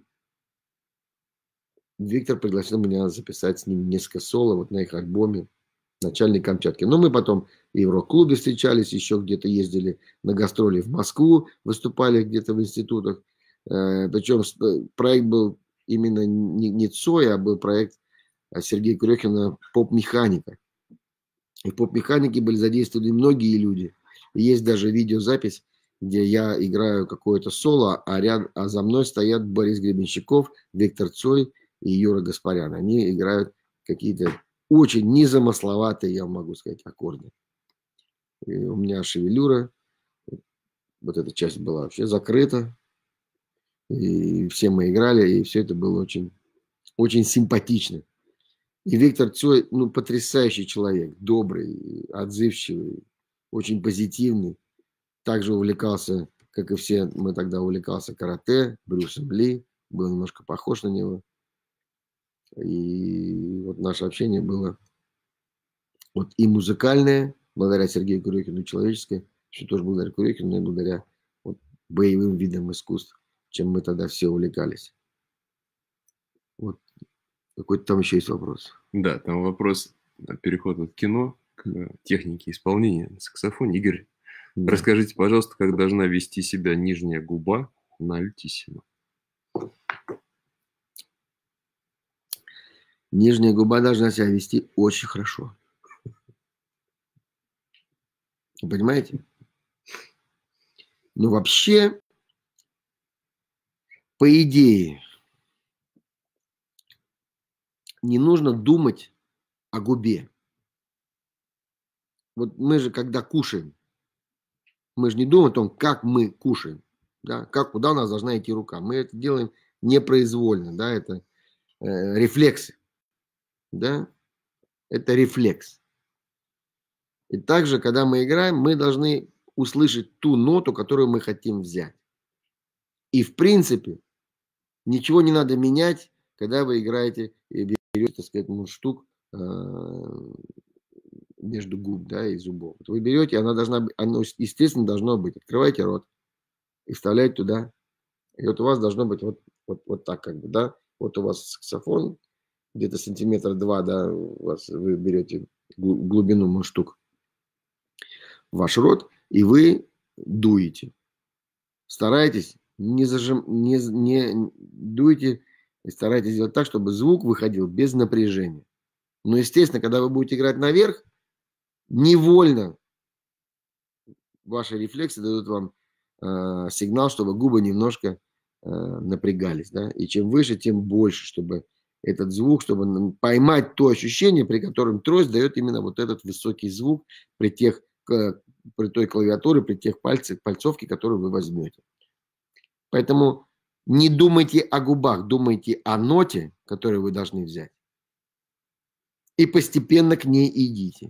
Виктор пригласил меня записать с ним несколько соло вот на их альбоме «Начальник Камчатки». Но мы потом и в рок-клубе встречались, еще где-то ездили на гастроли в Москву, выступали где-то в институтах. Причем проект был именно не Цой, а был проект Сергея Курехина «Поп-механика». И в «Поп-механике» были задействованы многие люди. И есть даже видеозапись, где я играю какое-то соло, а за мной стоят Борис Гребенщиков, Виктор Цой и Юра Гаспарян. Они играют какие-то очень незамысловатые, я могу сказать, аккорды. И у меня шевелюра, вот эта часть была вообще закрыта. И все мы играли, и все это было очень, очень симпатично. И Виктор Цой, ну, потрясающий человек, добрый, отзывчивый, очень позитивный. Также увлекался, как и все, мы тогда увлекался карате, Брюсом Ли, был немножко похож на него. И вот наше общение было вот и музыкальное, благодаря Сергею Курехину, и человеческое, что тоже благодаря Курехину, и благодаря вот боевым видам искусств, чем мы тогда все увлекались. Вот какой-то там еще есть вопрос. Да, там вопрос, переход от кино к технике исполнения на саксофоне. Игорь, Да. расскажите, пожалуйста, как должна вести себя нижняя губа на альтиссимо? Нижняя губа должна себя вести очень хорошо. Вы понимаете? Ну, вообще, по идее, не нужно думать о губе. Вот мы же, когда кушаем, мы же не думаем о том, как мы кушаем, да, куда у нас должна идти рука. Мы это делаем непроизвольно, да, это рефлексы, да, это рефлекс. И также, когда мы играем, мы должны услышать ту ноту, которую мы хотим взять. И, в принципе, ничего не надо менять, когда вы играете и берете, так сказать, мундштук между губ, да, и зубов. Вот вы берете, оно, естественно, должно быть. Открываете рот и вставляете туда. И вот у вас должно быть вот так, как бы, да. Вот у вас саксофон, где-то сантиметра 2, да, вы берете глубину мундштук в ваш рот, и вы дуете. Старайтесь, не дуйте, и старайтесь сделать так, чтобы звук выходил без напряжения. Но, естественно, когда вы будете играть наверх, невольно ваши рефлексы дадут вам сигнал, чтобы губы немножко напрягались. Да? И чем выше, тем больше, чтобы этот звук, чтобы поймать то ощущение, при котором трость дает именно вот этот высокий звук при той клавиатуре, при тех пальцовке, которую вы возьмете. Поэтому не думайте о губах, думайте о ноте, которую вы должны взять. И постепенно к ней идите.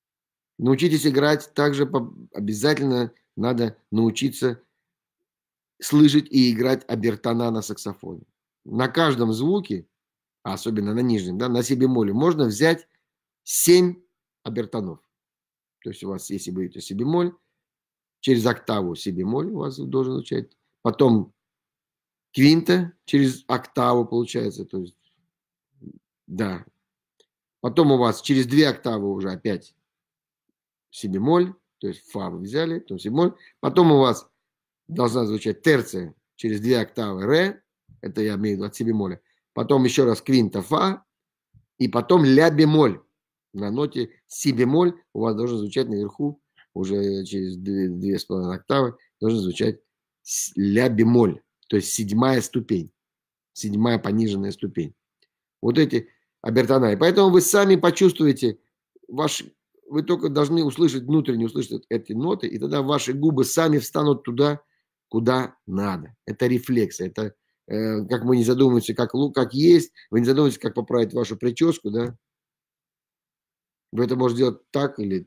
Научитесь играть также, обязательно надо научиться слышать и играть обертона на саксофоне. На каждом звуке, особенно на нижнем, да, на си бемоле, можно взять 7 обертонов. То есть у вас, если будете си бемоль, через октаву си бемоль у вас должен звучать. Потом квинта через октаву получается. То есть, да. Потом у вас через 2 октавы уже опять си бемоль. То есть фа вы взяли, потом си бемоль. Потом у вас должна звучать терция через 2 октавы ре. Это я имею в виду от си бемоля. Потом еще раз квинта фа. И потом ля бемоль. На ноте си бемоль у вас должен звучать наверху уже через 2,5 октавы должен звучать ля бемоль. То есть 7-я ступень. 7-я пониженная ступень. Вот эти обертона. И поэтому вы сами почувствуете, вы только должны услышать, внутренне услышать эти ноты, и тогда ваши губы сами встанут туда, куда надо. Это рефлекс. Это как мы не задумываемся, как есть, вы не задумываетесь, как поправить вашу прическу, да? Вы это можете делать так, или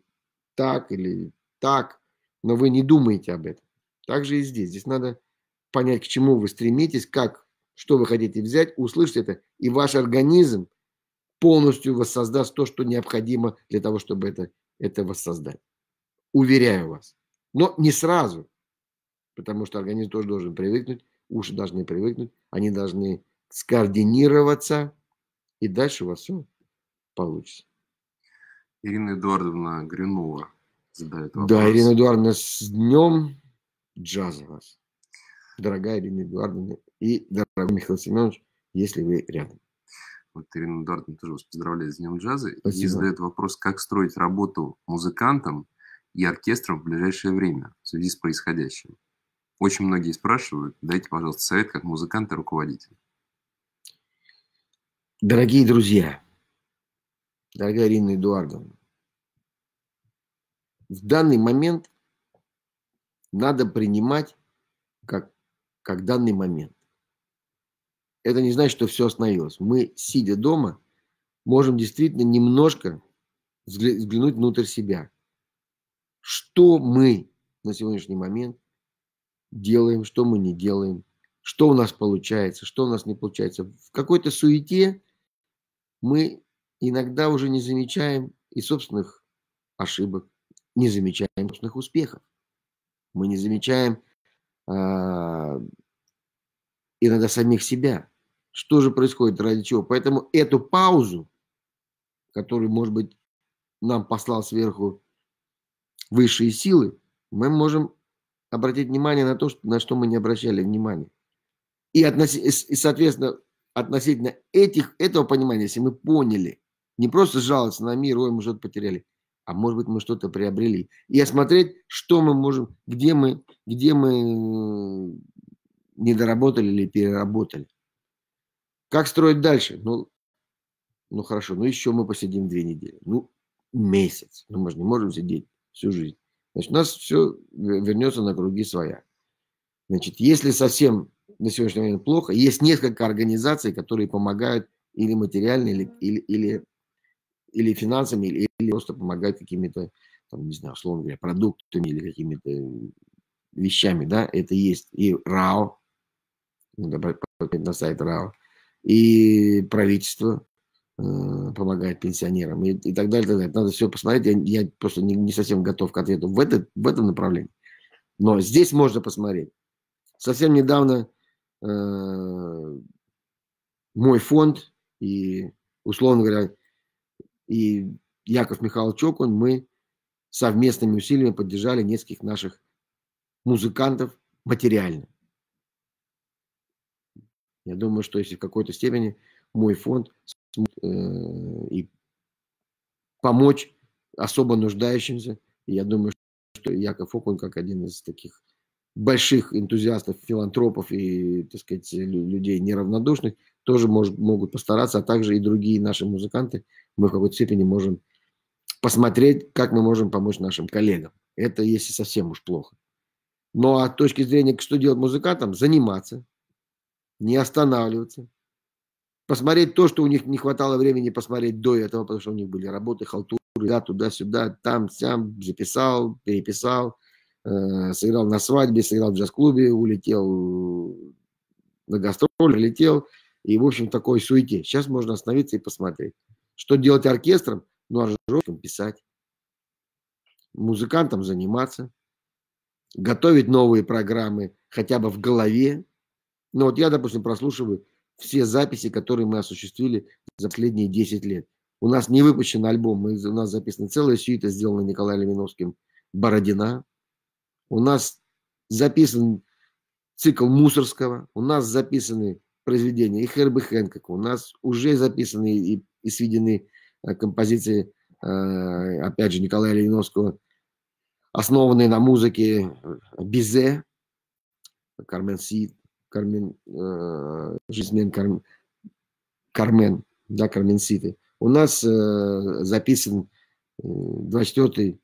так, но вы не думаете об этом. Так же и здесь. Здесь надо понять, к чему вы стремитесь, что вы хотите взять, услышать это, и ваш организм полностью воссоздаст то, что необходимо для того, чтобы это воссоздать. Уверяю вас. Но не сразу, потому что организм тоже должен привыкнуть, уши должны привыкнуть, они должны скоординироваться, и дальше у вас все получится. Ирина Эдуардовна Грюнова задает вопрос. Да, Ирина Эдуардовна, с днем джаза вас. Дорогая Ирина Эдуардовна и дорогой Михаил Семенович, если вы рядом. Вот Ирина Эдуардовна тоже вас поздравляет с Днем джаза. Спасибо. И задает вопрос, как строить работу музыкантам и оркестром в ближайшее время в связи с происходящим. Очень многие спрашивают, дайте, пожалуйста, совет как музыкант и руководитель. Дорогие друзья, дорогая Ирина Эдуардовна, в данный момент надо принимать как данный момент. Это не значит, что все остановилось. Мы, сидя дома, можем действительно немножко взглянуть внутрь себя. Что мы на сегодняшний момент делаем, что мы не делаем, что у нас получается, что у нас не получается. В какой-то суете мы иногда уже не замечаем и собственных ошибок, не замечаем собственных успехов. Мы не замечаем иногда самих себя. Что же происходит, ради чего? Поэтому эту паузу, которую, может быть, нам послал сверху высшие силы, мы можем обратить внимание на то, на что мы не обращали внимания. И соответственно, относительно этого понимания, если мы поняли, не просто жаловаться на мир, ой, мы что-то потеряли, а может быть, мы что-то приобрели. И осмотреть, что мы можем, где мы не доработали или переработали. Как строить дальше? Ну хорошо, еще мы посидим 2 недели. Месяц. Мы же не можем сидеть всю жизнь. Значит, у нас все вернется на круги своя. Значит, если совсем на сегодняшний момент плохо, есть несколько организаций, которые помогают или материально, или финансами, или просто помогают какими-то, там, не знаю, условно говоря, продуктами или какими-то вещами, да, это есть и РАО, надо на сайт РАО, и правительство помогает пенсионерам, и так далее, так далее. Надо все посмотреть, я просто не совсем готов к ответу в этом направлении, но здесь можно посмотреть. Совсем недавно мой фонд и, условно говоря, и Яков Михайлович Окунь, мы совместными усилиями поддержали нескольких наших музыкантов материально. Я думаю, что если в какой-то степени мой фонд и помочь особо нуждающимся, я думаю, что Яков Окунь, как один из таких больших энтузиастов, филантропов и, так сказать, людей неравнодушных, тоже могут постараться, а также и другие наши музыканты. Мы в какой-то степени можем посмотреть, как мы можем помочь нашим коллегам. Это если совсем уж плохо. Но а с точки зрения, что делать музыкантам, заниматься, не останавливаться, посмотреть то, что у них не хватало времени посмотреть до этого, потому что у них были работы, халтуры, туда-сюда, там-сям, записал, переписал, сыграл на свадьбе, сыграл в джаз-клубе, улетел на гастроль, летел. И, в общем, в такой суете. Сейчас можно остановиться и посмотреть. Что делать оркестром? Ну, аранжировкам писать. Музыкантам заниматься. Готовить новые программы хотя бы в голове. Ну, вот я, допустим, прослушиваю все записи, которые мы осуществили за последние 10 лет. У нас не выпущен альбом. У нас записана целая сюита, сделана Николаем Левиновским, «Бородина». У нас записан цикл Мусорского. У нас записаны произведения и Херби Хэнкока. У нас уже записаны и сведены композиции, опять же, Николая Левиновского, основанные на музыке Бизе, Кармен Сид, Жизмен Кармен, да, Кармен Ситы. У нас записан 24-й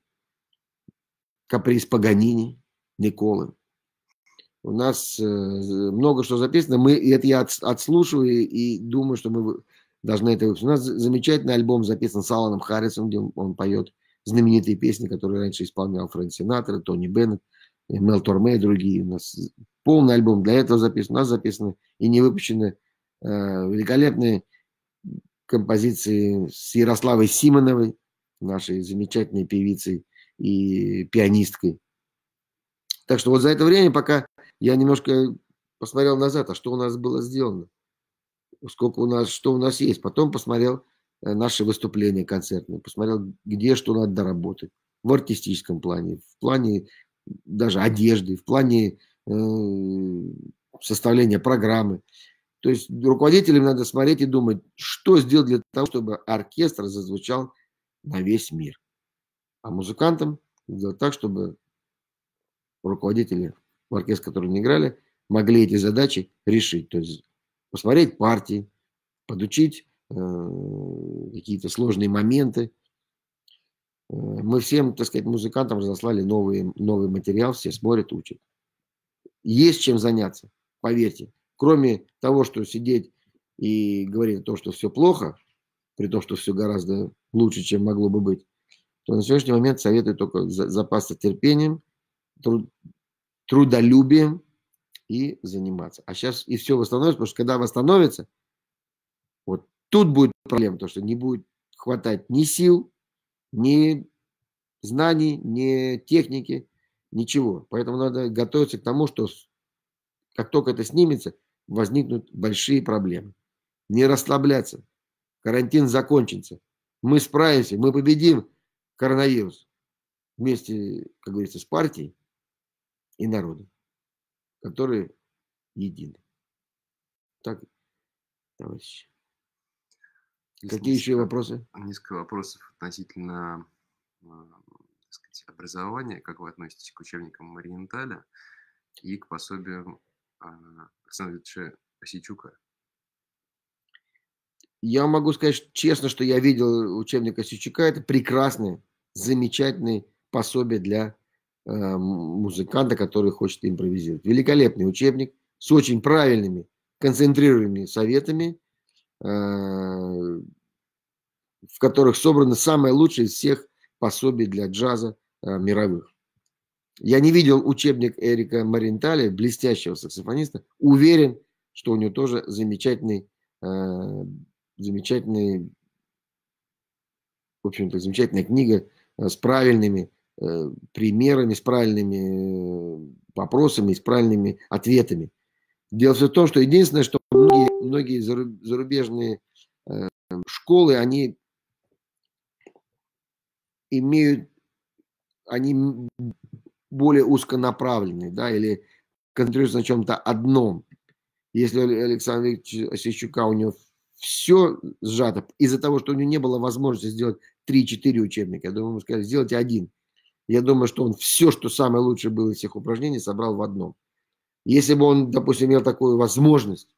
каприз Паганини, Николы. У нас много что записано. Это я отслушиваю и думаю, что мы должны это выпустить. У нас замечательный альбом записан с Аланом Харрисом, где он поет знаменитые песни, которые раньше исполнял Фрэнк Синатра, Тони Беннет, Мел Торме и другие. У нас полный альбом для этого записан. У нас записаны и не выпущены великолепные композиции с Ярославой Симоновой, нашей замечательной певицей и пианисткой. Так что вот за это время, пока я немножко посмотрел назад, а что у нас было сделано, сколько у нас, что у нас есть. Потом посмотрел наши выступления концертные, посмотрел, где что надо доработать. В артистическом плане, в плане даже одежды, в плане составления программы. То есть руководителям надо смотреть и думать, что сделать для того, чтобы оркестр зазвучал на весь мир. А музыкантам сделать так, чтобы руководители в оркестре, которые не играли, могли эти задачи решить. То есть посмотреть партии, подучить какие-то сложные моменты. Мы всем, так сказать, музыкантам разослали новый материал, все смотрят, учат. Есть чем заняться, поверьте. Кроме того, что сидеть и говорить о том, что все плохо, при том, что все гораздо лучше, чем могло бы быть, то на сегодняшний момент советую только запасаться терпением, трудолюбием и заниматься. А сейчас и все восстановится, потому что когда восстановится, вот тут будет проблема, потому что не будет хватать ни сил, ни знаний, ни техники, ничего. Поэтому надо готовиться к тому, что как только это снимется, возникнут большие проблемы. Не расслабляться. Карантин закончится. Мы справимся, мы победим коронавирус вместе, как говорится, с партией и народом, которые едины. Так, товарищи. Какие еще вопросы? Несколько вопросов относительно, так сказать, образования. Как вы относитесь к учебникам Мариенталя и к пособиям Александра Ильича Осейчука? Я могу сказать честно, что я видел учебник Осейчука. Это прекрасное, замечательное пособие для музыканта, который хочет импровизировать. Великолепный учебник с очень правильными, концентрированными советами, в которых собраны самые лучшие из всех пособий для джаза мировых. Я не видел учебник Эрика Мариенталя, блестящего саксофониста. Уверен, что у него тоже замечательный, в общем-то, замечательная книга с правильными примерами, с правильными вопросами, с правильными ответами. Дело все в том, что единственное, что многие зарубежные школы, они более узконаправленные, да, или концентрируются на чем-то одном. Если у Александра Викторовича Осейчука у него все сжато, из-за того, что у него не было возможности сделать 3-4 учебника, я думаю, ему сказали, сделайте один. Я думаю, что он все, что самое лучшее было из всех упражнений, собрал в одном. Если бы он, допустим, имел такую возможность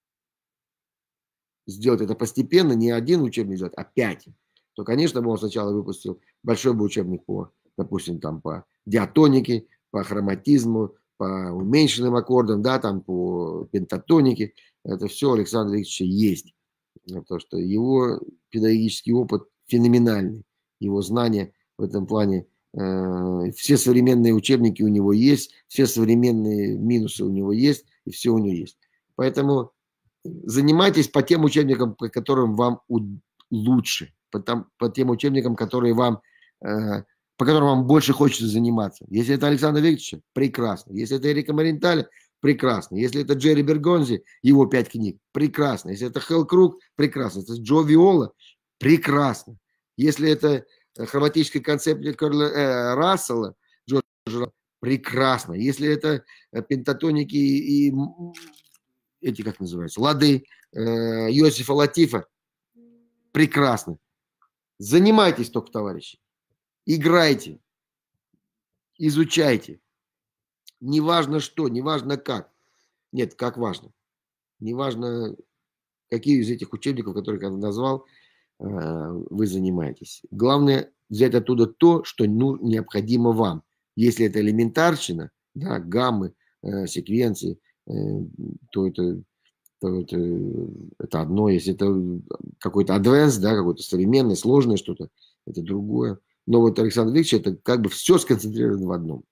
сделать это постепенно, не один учебник сделать, а 5, то, конечно, бы он сначала выпустил большой бы учебник по, допустим, там, по диатонике, по хроматизму, по уменьшенным аккордам, да, там, по пентатонике. Это все у Александра Викторовича есть. Потому что его педагогический опыт феноменальный. Его знания в этом плане все современные учебники у него есть, все современные минусы у него есть, и все у него есть. Поэтому занимайтесь по тем учебникам, по которым вам лучше, по тем учебникам, которые вам, по которым вам больше хочется заниматься. Если это Александр Викторович, прекрасно. Если это Эрика Маренталя, прекрасно. Если это Джерри Бергонзи, его 5 книг, прекрасно. Если это Хелл Круг, прекрасно. Если это Джо Виола, прекрасно. Если это хроматическая концепция Карла Рассела, Джорджа, прекрасно. Если это пентатоники и эти, как называются, лады Йосифа Латифа, прекрасно. Занимайтесь только, товарищи. Играйте. Изучайте. Неважно что, неважно как. Нет, как важно. Неважно, какие из этих учебников, которые я назвал, вы занимаетесь. Главное взять оттуда то, что необходимо вам. Если это элементарщина, да, гаммы, секвенции, то это одно. Если это какой-то advanced, да, какое-то современное, сложное что-то, это другое. Но вот Александр Викторович, это как бы все сконцентрировано в одном.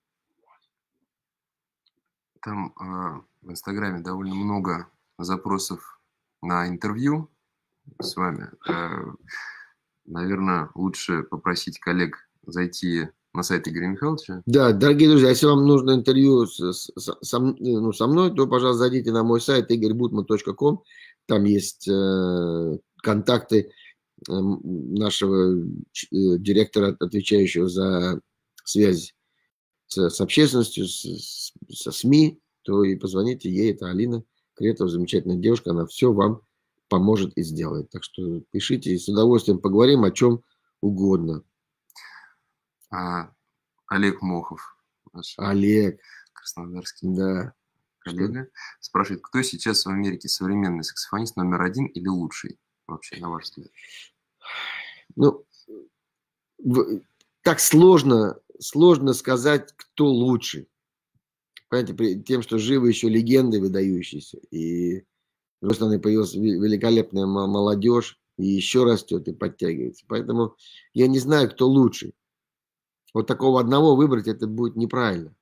Там в Инстаграме довольно много запросов на интервью с вами. Наверное, лучше попросить коллег зайти на сайт Игоря Михайловича. Да, дорогие друзья, если вам нужно интервью со мной, то, пожалуйста, зайдите на мой сайт igorybutman.com. Там есть контакты нашего директора, отвечающего за связь с общественностью, со СМИ, то и позвоните ей. Это Алина Кретова, замечательная девушка, она все вам поможет и сделает. Так что пишите, и с удовольствием поговорим о чем угодно. Олег Мохов, наш Олег, краснодарский коллега, спрашивает, кто сейчас в Америке современный саксофонист номер 1 или лучший вообще, на ваш взгляд? Ну, так сложно сказать, кто лучший. Понимаете, тем, что живы еще легенды выдающиеся. И с другой стороны, появилась великолепная молодежь, и еще растет и подтягивается. Поэтому я не знаю, кто лучший. Вот такого одного выбрать, это будет неправильно.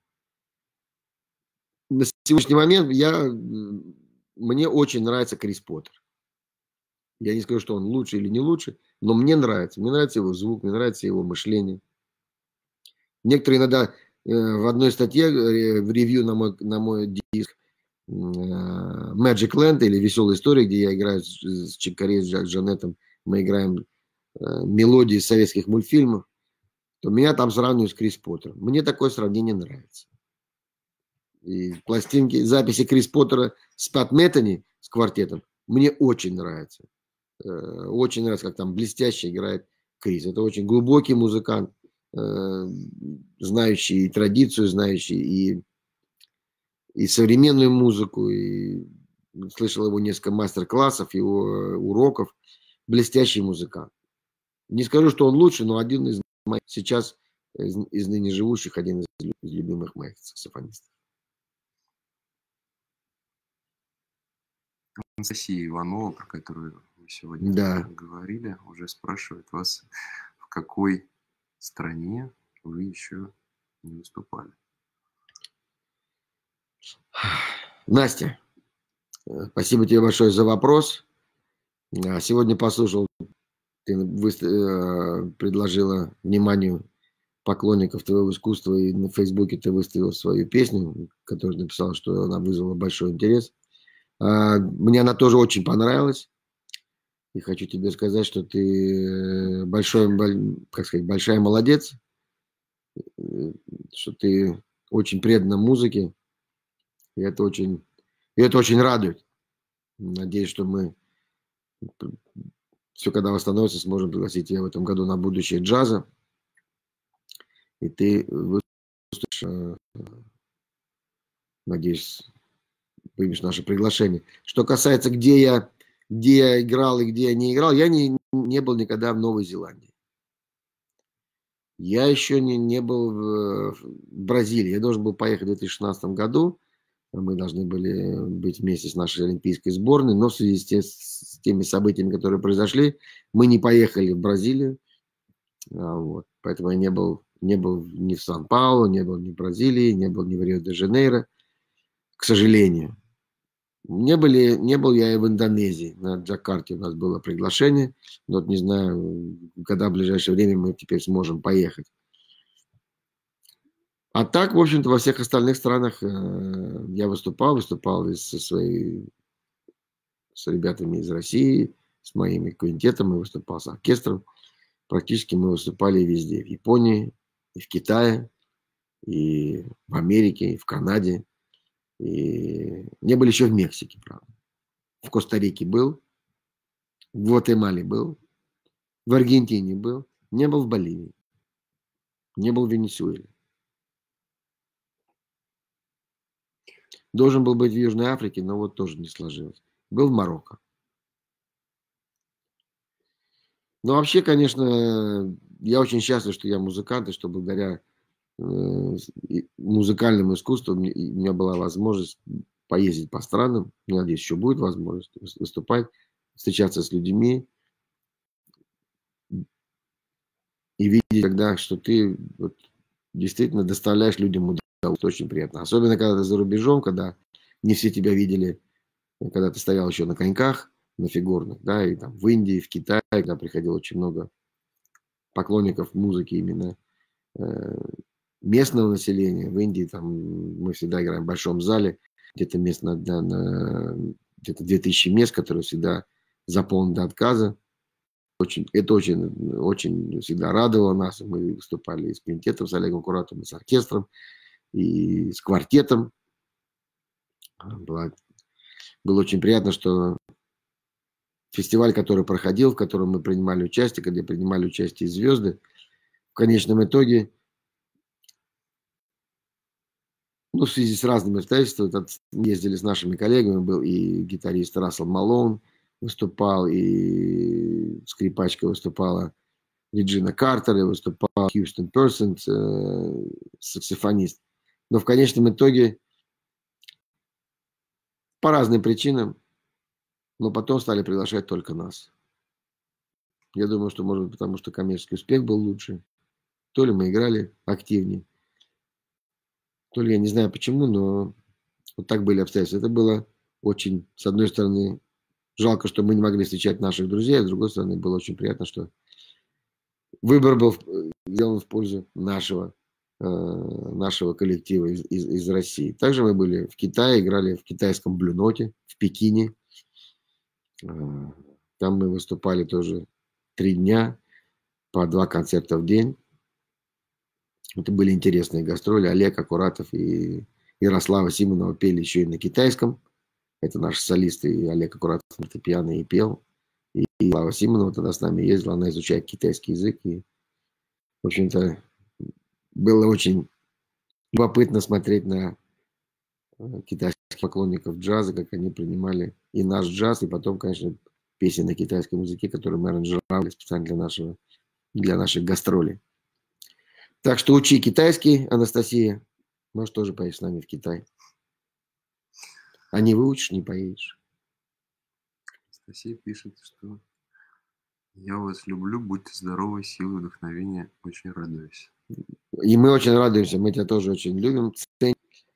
На сегодняшний момент мне очень нравится Крис Поттер. Я не скажу, что он лучше или не лучше, но мне нравится. Мне нравится его звук, мне нравится его мышление. Некоторые иногда в одной статье, в ревью на мой диск Magic Land или Веселая история, где я играю с Чик Корей, с Джанетом, мы играем мелодии советских мультфильмов, то меня там сравнивают с Крис Поттером. Мне такое сравнение нравится. И пластинки, записи Крис Поттера с Пат Мэттани, с квартетом, мне очень нравится. Очень нравится, как там блестяще играет Крис. Это очень глубокий музыкант, знающий и традицию, знающий и современную музыку. И слышал его несколько мастер-классов, его уроков. Блестящий музыкант. Не скажу, что он лучший, но один из моих сейчас, из ныне живущих, один из любимых моих саксофонистов. Анастасия Иванова, про которую мы сегодня говорили, уже спрашивает вас, в какой стране вы еще не выступали. Настя, спасибо тебе большое за вопрос. Сегодня послушал, ты предложила вниманию поклонников твоего искусства, и на Фейсбуке ты выставил свою песню, которую написал, что она вызвала большой интерес. Мне она тоже очень понравилась. И хочу тебе сказать, что ты большая молодец, что ты очень предана музыке. И это очень радует. Надеюсь, что мы все, когда восстановится, сможем пригласить тебя в этом году на будущее джаза. И ты выступишь, надеюсь, примешь наше приглашение. Что касается, где я играл и где я не играл, я не был никогда в Новой Зеландии. Я еще не был в Бразилии. Я должен был поехать в 2016 году. Мы должны были быть вместе с нашей олимпийской сборной, но в связи с теми событиями, которые произошли, мы не поехали в Бразилию. Вот. Поэтому я не был Не был ни в Сан-Паулу, не был ни в Бразилии, не был ни в Рио-де-Жанейро, к сожалению. Не был я и в Индонезии. На Джакарте у нас было приглашение. Но вот не знаю, когда в ближайшее время мы теперь сможем поехать. А так, в общем-то, во всех остальных странах я выступал с ребятами из России, с моим квинтетом, и выступал с оркестром. Практически мы выступали везде. В Японии, и в Китае, и в Америке, и в Канаде. И не были еще в Мексике, правда. В Коста-Рике был, в Гватемале был, в Аргентине был, не был в Боливии, не был в Венесуэле. Должен был быть в Южной Африке, но вот тоже не сложилось. Был в Марокко. Но вообще, конечно, я очень счастлив, что я музыкант, и что благодаря музыкальному искусству у меня была возможность поездить по странам. Надеюсь, еще будет возможность выступать, встречаться с людьми и видеть, когда, что ты вот, действительно доставляешь людям удовольствие. Это очень приятно. Особенно, когда ты за рубежом, когда не все тебя видели, когда ты стоял еще на коньках, на фигурных, да, и там в Индии, в Китае, когда приходило очень много поклонников музыки именно местного населения. В Индии там мы всегда играем в большом зале, где-то мест где-то 2000 мест, которые всегда заполнены до отказа. Это очень всегда радовало нас. Мы выступали и с квинтетом, с Олегом Куратовым, и с оркестром, и с квартетом. Было очень приятно, что фестиваль, который проходил, в котором мы принимали участие, где принимали участие звезды, в конечном итоге, в связи с разными обстоятельствами, ездили с нашими коллегами, был и гитарист Рассел Малоун выступал, и скрипачка выступала Реджина Картер, и выступал Хьюстон Персент, саксофонист. Но в конечном итоге по разным причинам, но потом стали приглашать только нас. Я думаю, что, может быть, потому что коммерческий успех был лучше. То ли мы играли активнее, то ли я не знаю почему, но вот так были обстоятельства. Это было очень, с одной стороны, жалко, что мы не могли встречать наших друзей, а с другой стороны, было очень приятно, что выбор был сделан в пользу нашего коллектива из России. Также мы были в Китае, играли в китайском блюноте, в Пекине. Там мы выступали тоже 3 дня, по 2 концерта в день. Это были интересные гастроли. Олег Акуратов и Ярослава Симонова пели еще и на китайском. Это наши солисты. И Олег Акуратов на фортепиано и пел. И Ярослава Симонова тогда с нами ездила. Она изучает китайский язык. И, в общем-то, было очень любопытно смотреть на китайских поклонников джаза, как они принимали и наш джаз, и потом, конечно, песни на китайском языке, которые мы аранжировали специально для наших гастролей. Так что учи китайский, Анастасия. Можешь тоже поедешь с нами в Китай. А не выучишь, не поедешь. Анастасия пишет, что я вас люблю, будьте здоровы, силы, вдохновения, очень радуюсь. И мы очень радуемся, мы тебя тоже очень любим, ценим.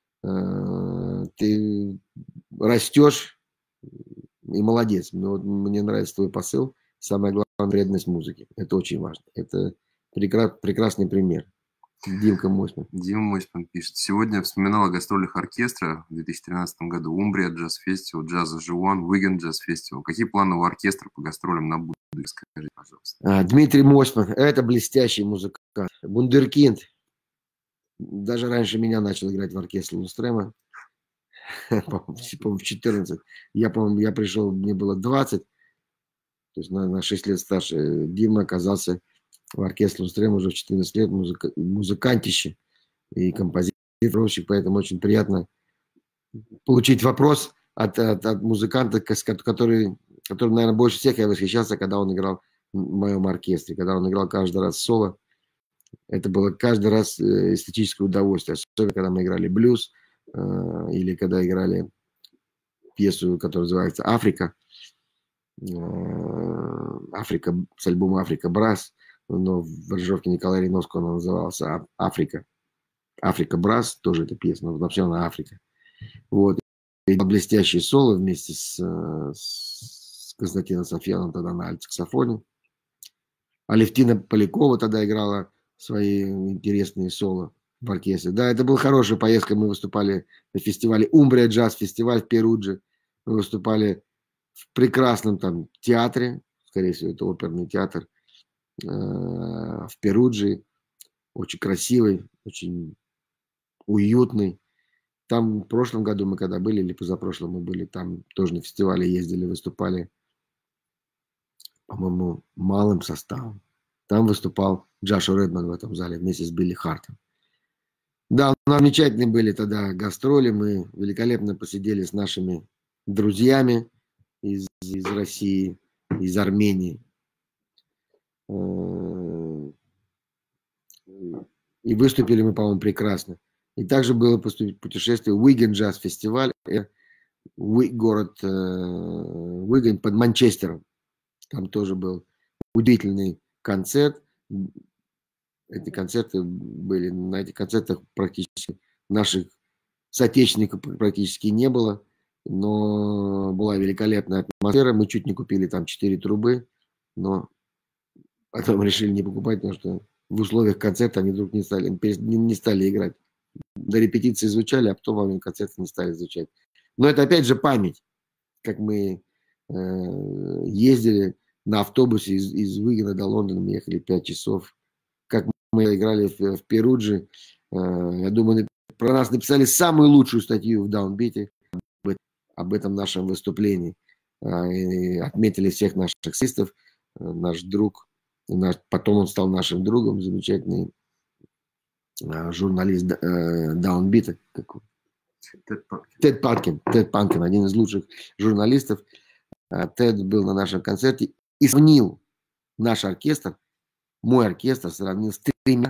Ты растешь и молодец. Мне нравится твой посыл. Самое главное, преданность музыке. Это очень важно. Это прекрасный пример. Димка Мосьман. Дима Мосьман пишет. Сегодня вспоминал о гастролях оркестра в 2013 году. Умбрия джаз фестивал, Джаза Живуан, Уиген джаз фестивал. Какие планы у оркестра по гастролям на будущее? Скажи, пожалуйста. Дмитрий Мосьман. Это блестящий музыкант. Вундеркинд. Даже раньше меня начал играть в оркестре Лунстрема. По-моему, в 14. Я пришел, мне было 20. То есть на 6 лет старше. Дима оказался в оркестре Лунстрема уже в 14 лет. Музыкантище и композитор. Поэтому очень приятно получить вопрос от музыканта, который, наверное, больше всех я восхищался, когда он играл в моем оркестре. Когда он играл каждый раз соло. Это было каждый раз эстетическое удовольствие. Особенно, когда мы играли блюз или когда играли пьесу, которая называется «Африка». Африка с альбома «Африка Брас». но в аранжировке Николая Риновского она назывался «Африка». «Африка Брас», тоже эта песня, но вообще она «Африка». Вот. И блестящее соло вместе с Константином Софьяном тогда на альтсаксофоне. Алевтина Полякова тогда играла свои интересные соло в оркестре. Да, это была хорошая поездка. Мы выступали на фестивале «Умбрия джаз-фестиваль» в Перудже. Мы выступали в прекрасном там театре, скорее всего, это оперный театр, в Перудже. Очень красивый, очень уютный. Там в прошлом году мы когда были, или позапрошлом мы были, там тоже на фестивале ездили, выступали, по-моему, малым составом. Там выступал Джошуа Редман в этом зале вместе с Билли Хартом. Да, у нас замечательные были тогда гастроли. Мы великолепно посидели с нашими друзьями из России, из Армении. И выступили мы, по-моему, прекрасно. И также было путешествие Уиген джаз-фестиваль. Город Уиген под Манчестером. Там тоже был удивительный концерт. Эти концерты были, на этих концертах практически наших соотечественников практически не было, но была великолепная атмосфера. Мы чуть не купили там 4 трубы, но потом решили не покупать, потому что в условиях концерта они вдруг не стали играть. До репетиции звучали, а потом во время концерта не стали звучать. Но это опять же память, как мы ездили на автобусе из Уигена до Лондона, мы ехали 5 часов, как мы играли в Перудже. Я думаю, про нас написали самую лучшую статью в Даунбите об этом нашем выступлении. И отметили всех наших артистов. Наш друг, потом он стал нашим другом, замечательный журналист Даунбита. Тед Панкин, один из лучших журналистов. Тед был на нашем концерте и сравнил наш оркестр, мой оркестр, сравнил с 3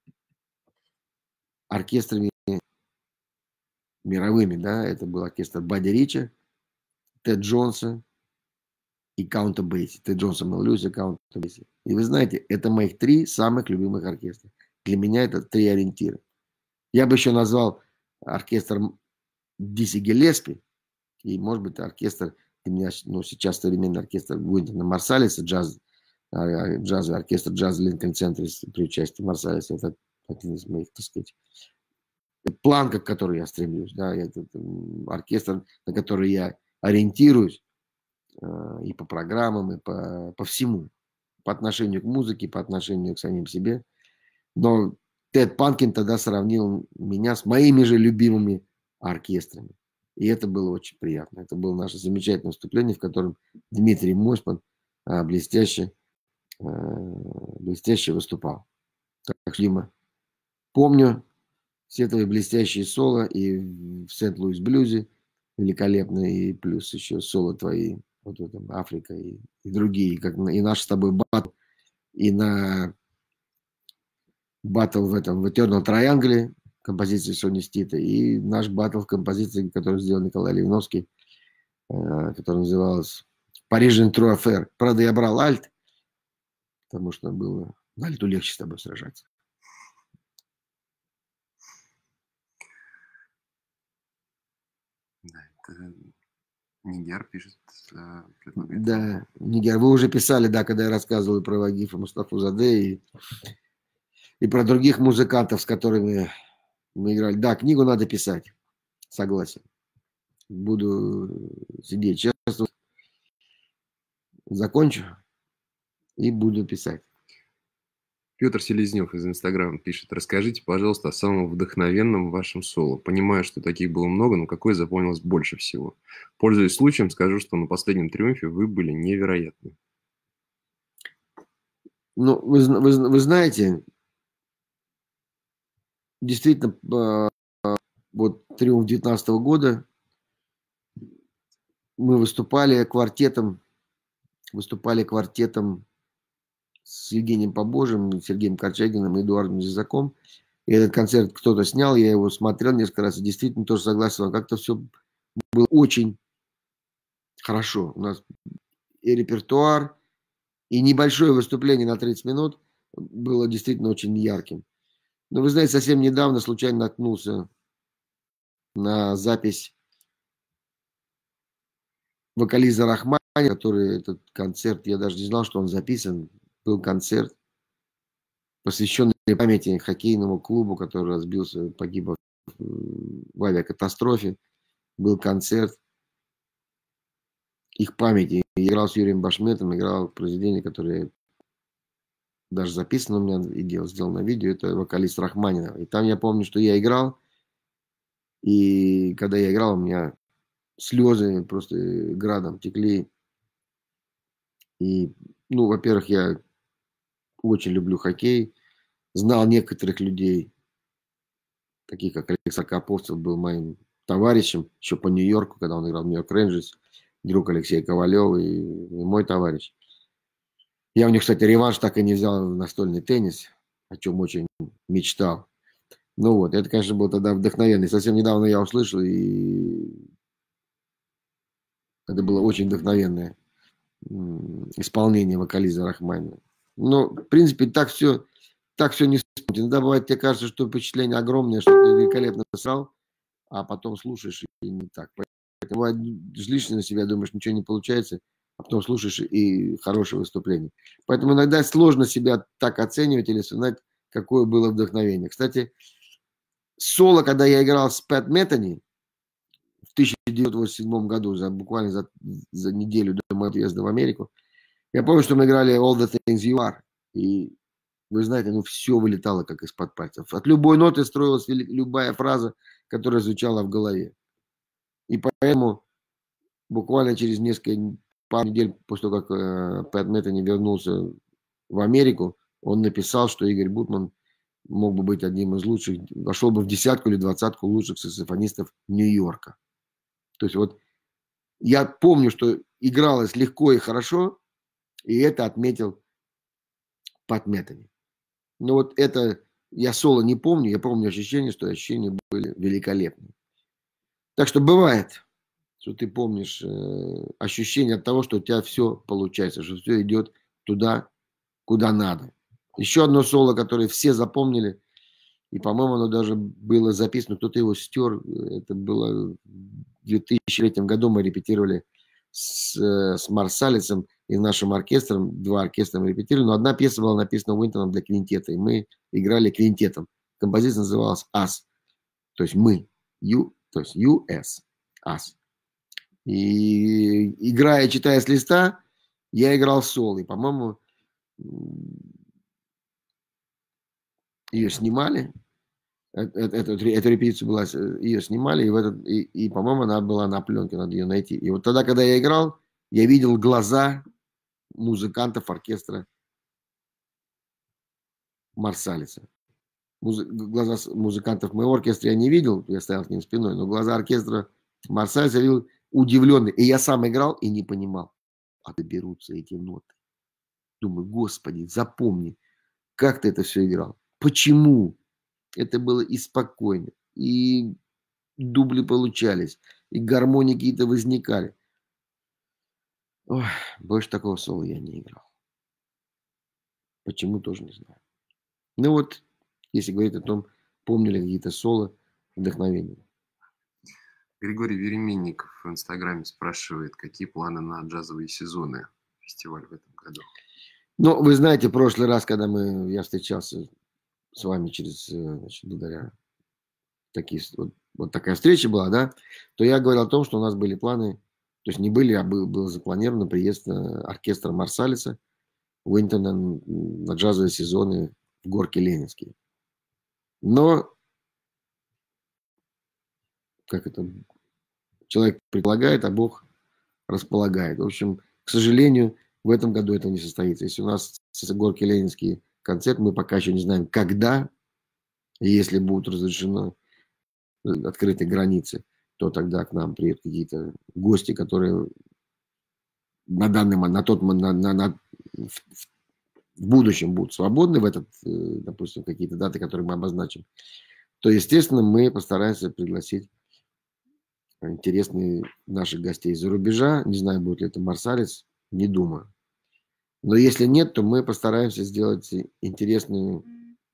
оркестрами мировыми. Да? Это был оркестр Бадди Ричи, Тед Джонса и Каунта Бейси. Тед Джонса Меллюзи, Каунта Бейси. И вы знаете, это моих 3 самых любимых оркестра. Для меня это 3 ориентира. Я бы еще назвал оркестр Диси Гиллеспи и, может быть, оркестр, для меня, сейчас современный оркестр Уинтона Марсалиса, джазовый оркестр джаз Линкольн Центр при участии Марсалиса. Это один из моих, так сказать, планка, к которой я стремлюсь. Да, это оркестр, на который я ориентируюсь и по программам, и по всему. По отношению к музыке, по отношению к самим себе. Но Тед Панкин тогда сравнил меня с моими же любимыми оркестрами. И это было очень приятно. Это было наше замечательное выступление, в котором Дмитрий Мосьман блестяще выступал. Так что, Дима, помню все твои блестящие соло и в Сент-Луис Блюзе великолепные, и плюс еще соло твои, вот в этом Африка и другие, как и наш с тобой баттл, и на баттл в Eternal Triangle, композиции Сони Стита, и наш баттл в композиции, которую сделал Николай Ливновский, которая называлась Parisian True Affair. Правда, я брал альт, потому что было на альту легче с тобой сражаться. Да, это Нигер пишет. Да, Нигер. Вы уже писали, да, когда я рассказывал про Вагифа Мустафу Заде и про других музыкантов, с которыми мы играли. Да, книгу надо писать. Согласен. Буду сидеть часто. Закончу и буду писать. Петр Селезнев из Инстаграма пишет. Расскажите, пожалуйста, о самом вдохновенном вашем соло. Понимаю, что таких было много, но какое запомнилось больше всего? Пользуясь случаем, скажу, что на последнем триумфе вы были невероятны. Ну, вы знаете, действительно, вот триумф 2019 года мы выступали квартетом с Евгением Побожим, Сергеем Корчагиным и Эдуардом Зизаком. И этот концерт кто-то снял, я его смотрел несколько раз, и действительно тоже согласен, как-то все было очень хорошо. У нас и репертуар, и небольшое выступление на 30 минут, было действительно очень ярким. Но вы знаете, совсем недавно случайно наткнулся на запись вокалиста Рахмани, который этот концерт, я даже не знал, что он записан, был концерт, посвященный памяти хоккейному клубу, который разбился, погиб в авиакатастрофе. Был концерт их памяти. Я играл с Юрием Башметом, играл произведение, которое даже записано у меня и сделано видео. Это вокалист Рахманинова. И там я помню, что я играл. И когда я играл, у меня слезы просто градом текли. И, ну, во-первых, я очень люблю хоккей. Знал некоторых людей, таких как Александр Карповцев, был моим товарищем еще по Нью-Йорку, когда он играл в Нью-Йорк Рейнджерс, друг Алексея Ковалева и мой товарищ. Я у них, кстати, реванш так и не взял в настольный теннис, о чем очень мечтал. Ну вот, это, конечно, был тогда вдохновенный. Совсем недавно я услышал, и это было очень вдохновенное исполнение вокалиста Рахманинова. Но, в принципе, так все не вспомнить. Иногда бывает, тебе кажется, что впечатление огромное, что ты великолепно сыграл, а потом слушаешь и не так. Поэтому бывает, злишься на себя, думаешь, ничего не получается, а потом слушаешь и хорошее выступление. Поэтому иногда сложно себя так оценивать или вспоминать, какое было вдохновение. Кстати, соло, когда я играл с Пэт Мэттани в 1987 году, буквально за неделю до моего отъезда в Америку, я помню, что мы играли All the Things You Are. И вы знаете, ну все вылетало как из-под пальцев. От любой ноты строилась любая фраза, которая звучала в голове. И поэтому буквально через пару недель после того, как Пэт Мэттани вернулся в Америку, он написал, что Игорь Бутман мог бы быть одним из лучших, вошел бы в десятку или двадцатку лучших саксофонистов Нью-Йорка. То есть вот я помню, что игралось легко и хорошо, и это отметил Пэт Мэттани. Но вот это я соло не помню, я помню ощущения, что ощущения были великолепные. Так что бывает, что ты помнишь ощущение от того, что у тебя все получается, что все идет туда, куда надо. Еще одно соло, которое все запомнили, и, по-моему, оно даже было записано, кто-то его стер. Это было в 2003 году, мы репетировали с Марсалисом и нашим оркестром. Два оркестра мы репетировали, но одна пьеса была написана Уинтоном для квинтета, и мы играли квинтетом. Композиция называлась «Us», то есть «мы», то есть «US», «Us». И играя, читая с листа, я играл соло, и, по-моему, ее снимали. Эту репетицию была, ее снимали, и по-моему, она была на пленке, надо ее найти. И вот тогда, когда я играл, я видел глаза музыкантов оркестра Марсалиса. Глаза музыкантов моего оркестра я не видел, я стоял к ним спиной, но глаза оркестра Марсалиса я видел удивленный. И я сам играл и не понимал, откуда берутся эти ноты. Думаю, Господи, запомни, как ты это все играл. Почему? Это было и спокойно, и дубли получались, и гармонии какие-то возникали. Ой, больше такого соло я не играл. Почему, тоже не знаю. Ну вот, если говорить о том, помнили какие-то соло, вдохновения. Григорий Веременников в Инстаграме спрашивает, какие планы на джазовые сезоны фестиваля в этом году. Ну, вы знаете, в прошлый раз, когда я встречался с вами благодаря вот такая встреча была, да, то я говорил о том, что у нас были планы, то есть не были, а был запланирован приезд оркестра Марсалиса Уинтона на джазовые сезоны в Горке Ленинские. Но, как это, человек предполагает, а Бог располагает. В общем, к сожалению, в этом году это не состоится. Если у нас с Горки Ленинский концерт, мы пока еще не знаем, когда, и если будут разрешены открыты границы, то тогда к нам приедут какие-то гости, которые на данный момент, в будущем будут свободны в этот, допустим, какие-то даты, которые мы обозначим, то, естественно, мы постараемся пригласить интересных наших гостей из-за рубежа. Не знаю, будет ли это Марсалис, не думаю. Но если нет, то мы постараемся сделать интересный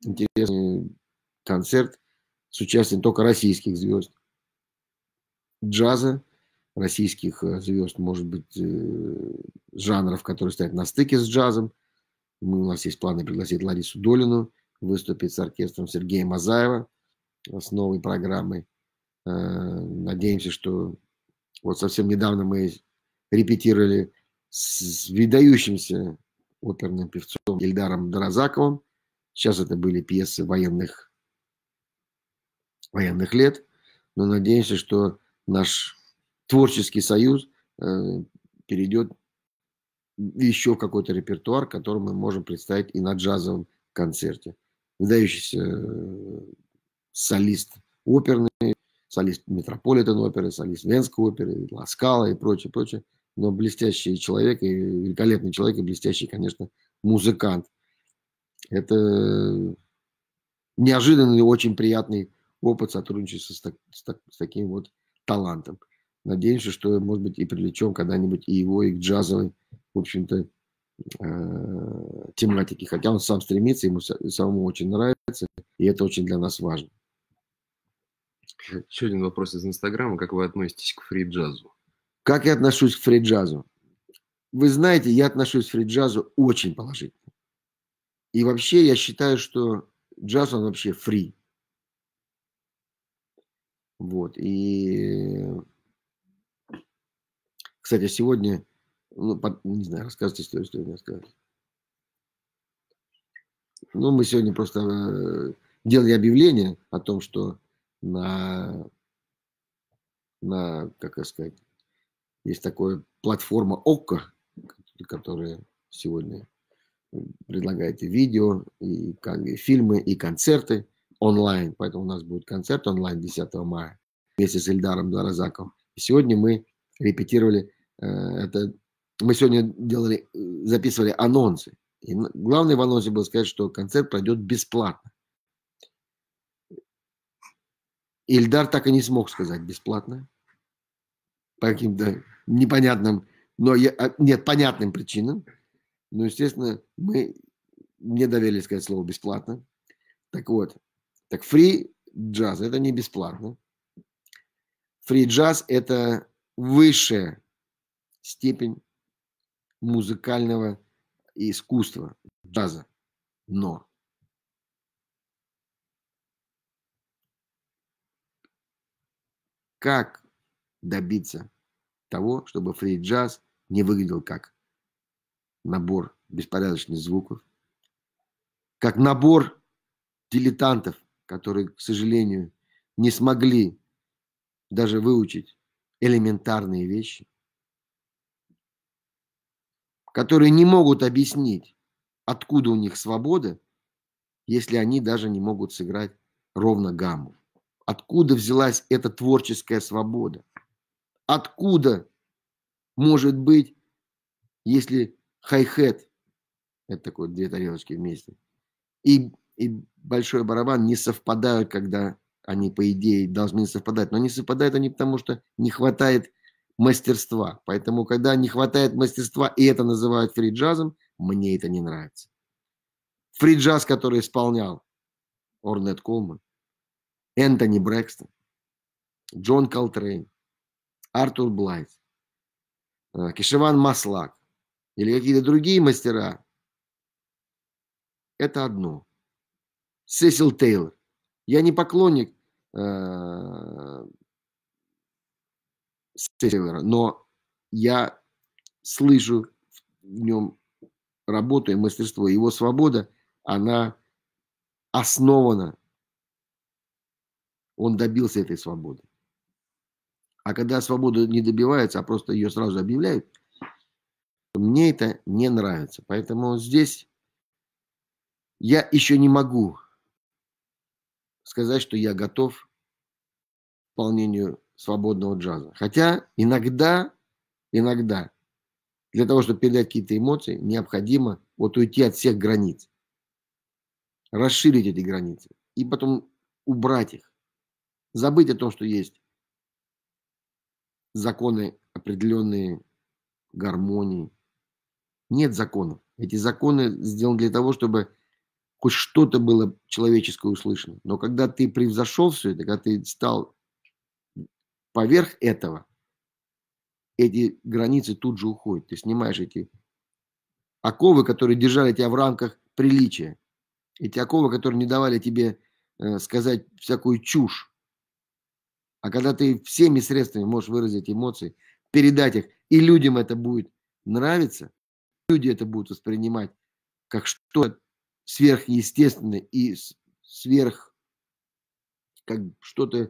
концерт с участием только российских звезд джаза, российских звезд, может быть, жанров, которые стоят на стыке с джазом. У нас есть планы пригласить Ларису Долину выступить с оркестром Сергея Мазаева с новой программой. Надеемся, что вот совсем недавно мы репетировали с выдающимся оперным певцом Ильдаром Доразаковым. Сейчас это были пьесы военных лет. Но надеемся, что наш творческий союз перейдет еще в какой-то репертуар, который мы можем представить и на джазовом концерте. Выдающийся солист оперный, солист Метрополитен оперы, солист Венской оперы, Ла Скала и прочее, прочее. Но блестящий человек, и великолепный человек, и блестящий, конечно, музыкант. Это неожиданный, очень приятный опыт сотрудничества с таким вот талантом. Надеемся, что, может быть, и привлечем когда-нибудь и его, и к джазовой, в общем-то, тематике. Хотя он сам стремится, ему самому очень нравится, и это очень для нас важно. Еще один вопрос из Инстаграма. Как вы относитесь к фри-джазу? Как я отношусь к фри-джазу? Вы знаете, я отношусь к фри-джазу очень положительно. И вообще я считаю, что джаз, он вообще фри. Вот. И, кстати, сегодня, не знаю, рассказывайте историю, что мне сказать. Мы сегодня просто делали объявление о том, что как сказать, есть такая платформа ОККО, которая сегодня предлагает и видео, и фильмы, и концерты онлайн. Поэтому у нас будет концерт онлайн 10 мая вместе с Ильдаром Доразаковым. И сегодня мы репетировали это. Мы сегодня записывали анонсы. И главное в анонсе было сказать, что концерт пройдет бесплатно. Ильдар так и не смог сказать бесплатно. По каким-то непонятным, понятным причинам. Но, естественно, мне доверили сказать слово бесплатно. Так вот, фри джаз это не бесплатно. Фри джаз это высшая степень музыкального искусства джаза. Но как добиться того, чтобы фри джаз не выглядел как набор беспорядочных звуков, как набор дилетантов, которые, к сожалению, не смогли даже выучить элементарные вещи, которые не могут объяснить, откуда у них свобода, если они даже не могут сыграть ровно гамму. Откуда взялась эта творческая свобода? Откуда может быть, если хай-хет, это такое две тарелочки вместе, и большой барабан не совпадают, когда они, по идее, должны совпадать. Но не совпадают они потому, что не хватает мастерства. Поэтому, когда не хватает мастерства, и это называют фри-джазом, мне это не нравится. Фри-джаз, который исполнял Орнет Колман, Энтони Брэкстон, Джон Колтрейн, Артур Блайт, Кешеван Маслак или какие-то другие мастера, это одно. Сесил Тейлор. Я не поклонник Тейлора, но я слышу в нем работу и мастерство. Его свобода, она основана. Он добился этой свободы. А когда свободу не добивается, а просто ее сразу объявляют, мне это не нравится. Поэтому здесь я еще не могу сказать, что я готов к исполнению свободного джаза. Хотя иногда, для того, чтобы передать какие-то эмоции, необходимо уйти от всех границ. Расширить эти границы. И потом убрать их. Забыть о том, что есть законы определенные гармонии. Нет законов. Эти законы сделаны для того, чтобы хоть что-то было человеческое услышано. Но когда ты превзошел все это, когда ты стал поверх этого, эти границы тут же уходят. Ты снимаешь эти оковы, которые держали тебя в рамках приличия. Эти оковы, которые не давали тебе сказать всякую чушь. А когда ты всеми средствами можешь выразить эмоции, передать их, и людям это будет нравиться, люди это будут воспринимать как что-то сверхъестественное и сверх, как что-то,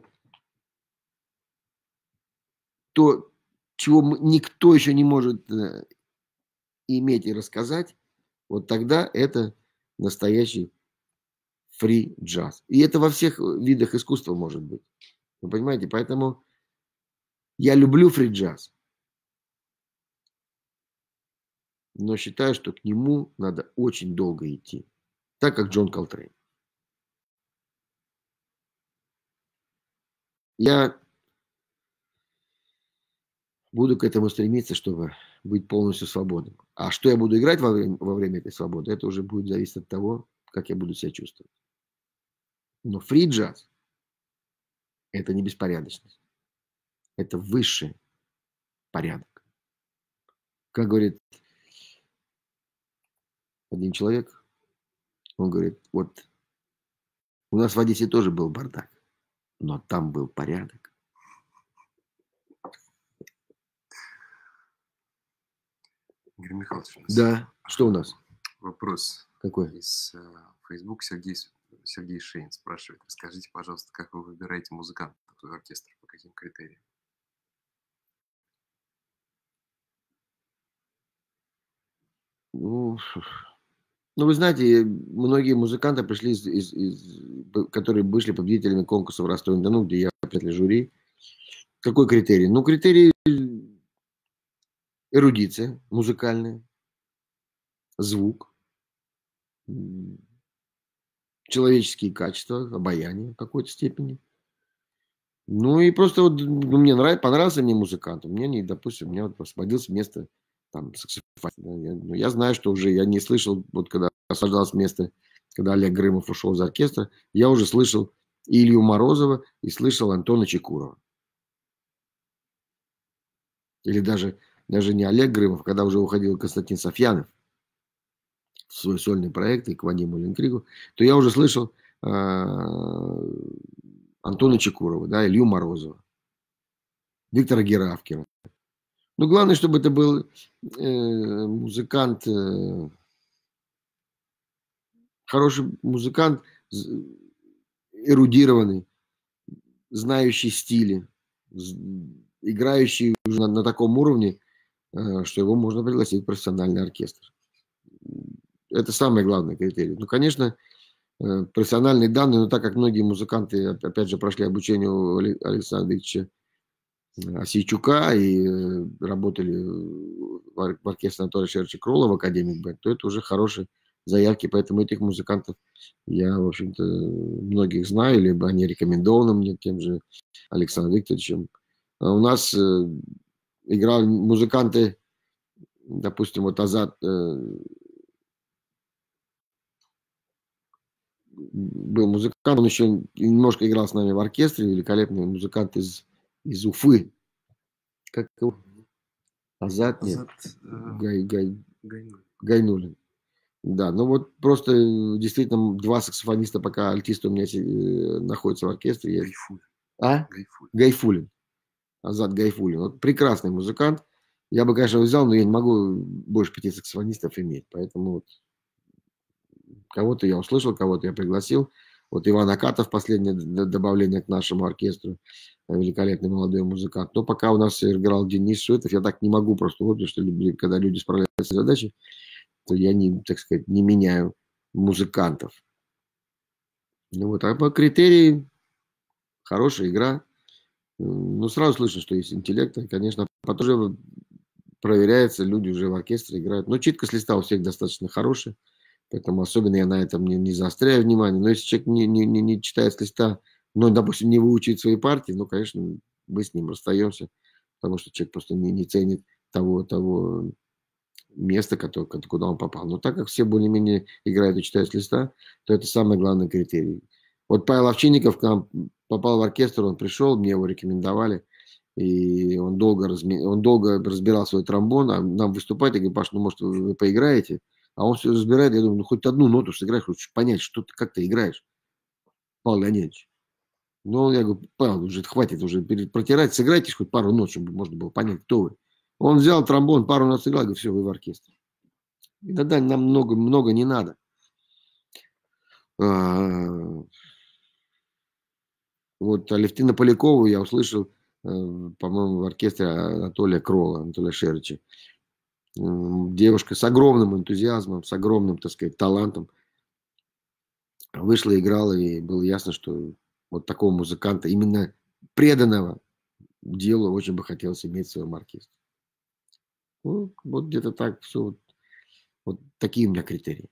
то, чего никто еще не может иметь и рассказать, вот тогда это настоящий фри джаз. И это во всех видах искусства может быть. Вы понимаете? Поэтому я люблю фри джаз, но считаю, что к нему надо очень долго идти. Так как Джон Колтрейн. Я буду к этому стремиться, чтобы быть полностью свободным. А что я буду играть во время этой свободы, это уже будет зависеть от того, как я буду себя чувствовать. Но фри джаз – это не беспорядочность. Это высший порядок. Как говорит один человек, он говорит, вот у нас в Одессе тоже был бардак, но там был порядок. Игорь Михайлович, у нас Да, что у нас? Вопрос Какой? из Facebook. Сергей Шейн спрашивает, расскажите, пожалуйста, как вы выбираете музыкантов в оркестр, по каким критериям? Ну, вы знаете, многие музыканты пришли, которые вышли победителями конкурса в Ростове-на-Дону, где я председатель жюри. Какой критерий? Ну, критерий эрудиция музыкальная, звук, человеческие качества, обаяние в какой-то степени. Ну и просто вот мне понравился мне музыкант. У меня, допустим, у меня вот освободилось место там саксофон. Я знаю, что уже я не слышал, вот когда освобождалось место, когда Олег Грымов ушел из оркестра, я уже слышал Илью Морозова и слышал Антона Чекурова. Или даже не Олег Грымов, когда уже уходил Константин Софьянов в свой сольный проект и к Вадиму Ленкригу, то я уже слышал Антона Чекурова, да, Илью Морозова, Виктора Геравкина. Но главное, чтобы это был музыкант, хороший музыкант, эрудированный, знающий стили, играющий уже на таком уровне, что его можно пригласить в профессиональный оркестр. Это самый главный критерий. Ну, конечно, профессиональные данные, но так как многие музыканты, опять же, прошли обучение у Александра Ильича Осейчука и работали в оркестре Анатолия Шерча Кролла в Академик Бэнд, то это уже хорошие заявки, поэтому этих музыкантов я, в общем-то, многих знаю, либо они рекомендованы мне тем же Александром Викторовичем. А у нас играли музыканты, допустим, вот Азат был музыкант, он еще немножко играл с нами в оркестре, великолепный музыкант из Уфы. Как его? Азат, нет. Гайнулин. Да, ну вот просто действительно два саксофониста, пока альтиста у меня находятся в оркестре. Гайфулин. Азат Гайфулин. Вот прекрасный музыкант. Я бы, конечно, взял, но я не могу больше 5 саксофонистов иметь. Поэтому вот кого-то я услышал, кого-то я пригласил. Вот Иван Акатов, последнее добавление к нашему оркестру, великолепный молодой музыкант. Но пока у нас играл Денис Шуетов, я так не могу просто, вот, что когда люди справляются с задачей, то я не, так сказать, не меняю музыкантов. Ну вот, а по критерии хорошая игра. Ну, сразу слышно, что есть интеллект, и, конечно, потом уже проверяется, люди уже в оркестре играют. Но читка с листа у всех достаточно хорошая. Поэтому особенно я на этом не заостряю внимание. Но если человек не читает с листа, но, допустим, не выучит свои партии, ну, конечно, мы с ним расстаемся, потому что человек просто не ценит того место, куда он попал. Но так как все более-менее играют и читают с листа, то это самый главный критерий. Вот Павел Овчинников к нам попал в оркестр, он пришел, мне его рекомендовали, и он долго разбирал свой тромбон, а нам выступать, я говорю: Паш, ну, может, вы поиграете? А он все разбирает, я думаю, ну, хоть одну ноту сыграешь, хочешь понять, что ты, как ты играешь, Павел Леонидович. Ну, я говорю: Павел, уже хватит уже протирать, сыграйте хоть пару нот, чтобы можно было понять, кто вы. Он взял тромбон, пару нот сыграл, говорит: все, вы в оркестре. И тогда нам много не надо. Вот Алевтину Полякову я услышал, по-моему, в оркестре Анатолия Кролла, Анатолия Шерича. Девушка с огромным энтузиазмом, с огромным, так сказать, талантом. Вышла, играла, и было ясно, что вот такого музыканта, именно преданного делу, очень бы хотелось иметь в своем оркестре. Ну, вот где-то так все. Вот такие у меня критерии.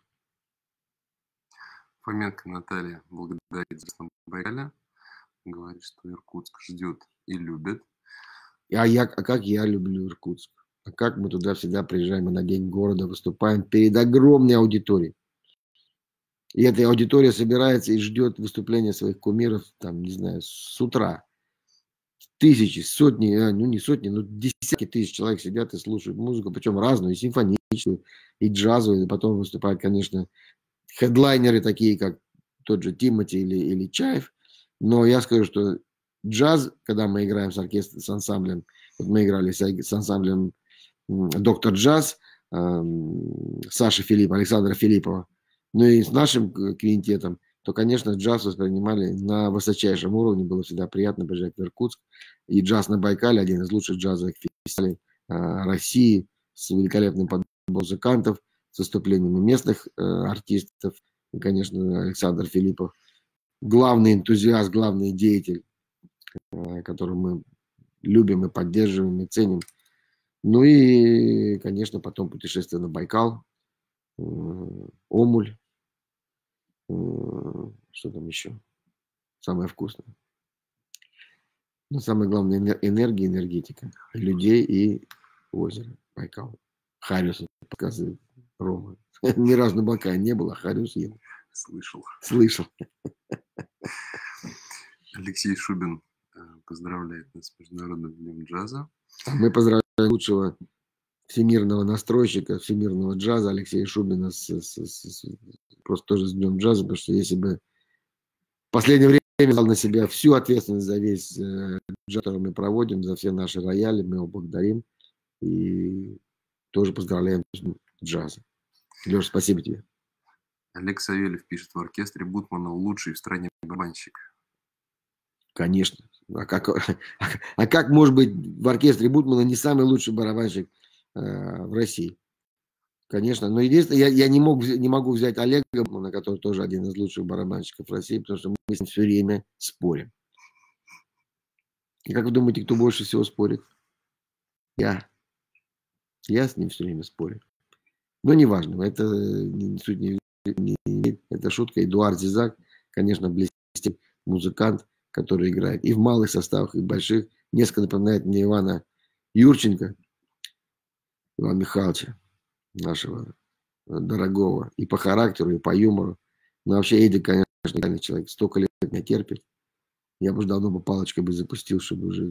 Фоменко Наталья благодарит за Байкале. Говорит, что Иркутск ждет и любит. А как я люблю Иркутск. А как мы туда всегда приезжаем и на День города выступаем перед огромной аудиторией. И эта аудитория собирается и ждет выступления своих кумиров, там, не знаю, с утра. Тысячи, сотни, ну не сотни, но десятки тысяч человек сидят и слушают музыку, причем разную, и симфоническую, и джазовую. И потом выступают, конечно, хедлайнеры такие, как тот же Тимати или Чаев. Но я скажу, что джаз, когда мы играем с оркестром, с ансамблем, вот мы играли с ансамблем «Доктор Джаз», Саша Филипп, Александра Филиппова, ну и с нашим квинтетом, то, конечно, джаз воспринимали на высочайшем уровне. Было всегда приятно приезжать в Иркутск. И джаз на Байкале — один из лучших джазовых фестивалей России, с великолепным подбором музыкантов, с выступлениями местных артистов. И, конечно, Александр Филиппов. Главный энтузиаст, главный деятель, которого мы любим и поддерживаем, и ценим. Ну и, конечно, потом путешествие на Байкал, Омуль. Что там еще? Самое вкусное. Но самое главное — энергия, энергетика. Людей и озеро Байкал. Хариус показывает Рома. Ни разу на Байкале не было, а Хариус ел. Слышал. Алексей Шубин поздравляет нас с Международным днем джаза. Мы поздравляем лучшего всемирного настройщика, всемирного джаза Алексея Шубина просто тоже с днем джаза, потому что если бы в последнее время взял на себя всю ответственность за весь джаз, который мы проводим, за все наши рояли, мы его благодарим и тоже поздравляем с днем джаза. Леша, спасибо тебе. Олег Савельев пишет: в оркестре Бутмана лучший в стране барабанщик. Конечно. А как может быть в оркестре Бутмана не самый лучший барабанщик в России? Конечно. Но единственное, я не могу взять Олега Бутмана, который тоже один из лучших барабанщиков России, потому что мы с ним все время спорим. И как вы думаете, кто больше всего спорит? Я. Я с ним все время спорю. Но неважно. Это суть не имеет. Это шутка. Эдуард Зизак, конечно, блестящий музыкант, который играет и в малых составах, и в больших. Несколько напоминает мне Ивана Юрченко, Ивана Михайловича, нашего дорогого. И по характеру, и по юмору. Но вообще Эдик, конечно, идеальный человек. Столько лет меня терпит. Я бы давно бы палочкой бы запустил, чтобы уже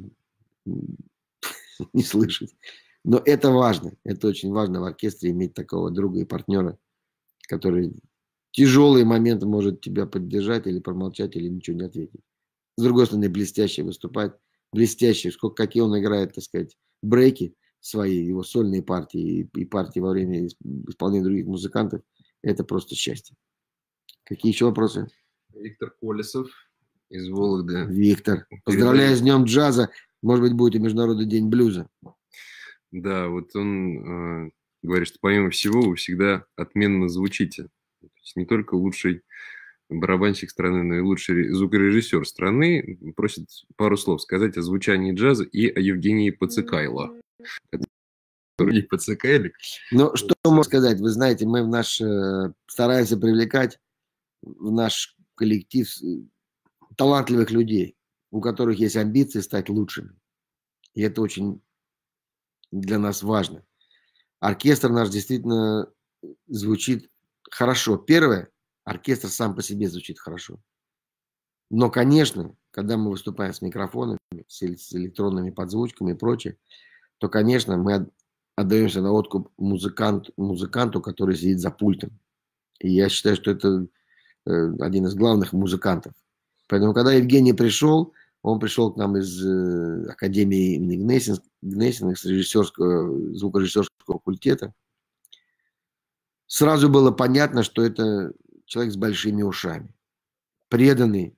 не слышать. Но это важно. Это очень важно в оркестре иметь такого друга и партнера, который в тяжелые моменты может тебя поддержать или промолчать, или ничего не ответить. С другой стороны, блестяще выступать. Блестяще. Какие он играет, так сказать, брейки свои, его сольные партии и партии во время исполнения других музыкантов. Это просто счастье. Какие еще вопросы? Виктор Колесов из Вологды. Виктор, поздравляю с днем джаза. Может быть, будет и Международный день блюза. Да, вот он говорит, что помимо всего вы всегда отменно звучите. То есть не только лучший барабанщик страны, но и лучший звукорежиссер страны. Просит пару слов сказать о звучании джаза и о Евгении Пацикайло. Который Пацикайлик. Ну, что можно сказать? Вы знаете, мы стараемся привлекать в наш коллектив талантливых людей, у которых есть амбиции стать лучшими. И это очень для нас важно. оркестр наш действительно звучит хорошо. Первое, оркестр сам по себе звучит хорошо. Но, конечно, когда мы выступаем с микрофонами, с электронными подзвучками и прочее, то, конечно, мы отдаемся на откуп музыканту, который сидит за пультом. И я считаю, что это один из главных музыкантов. Поэтому, когда Евгений пришел, он пришел к нам из Академии имени Гнесиных, с звукорежиссерского факультета. Сразу было понятно, что это человек с большими ушами, преданный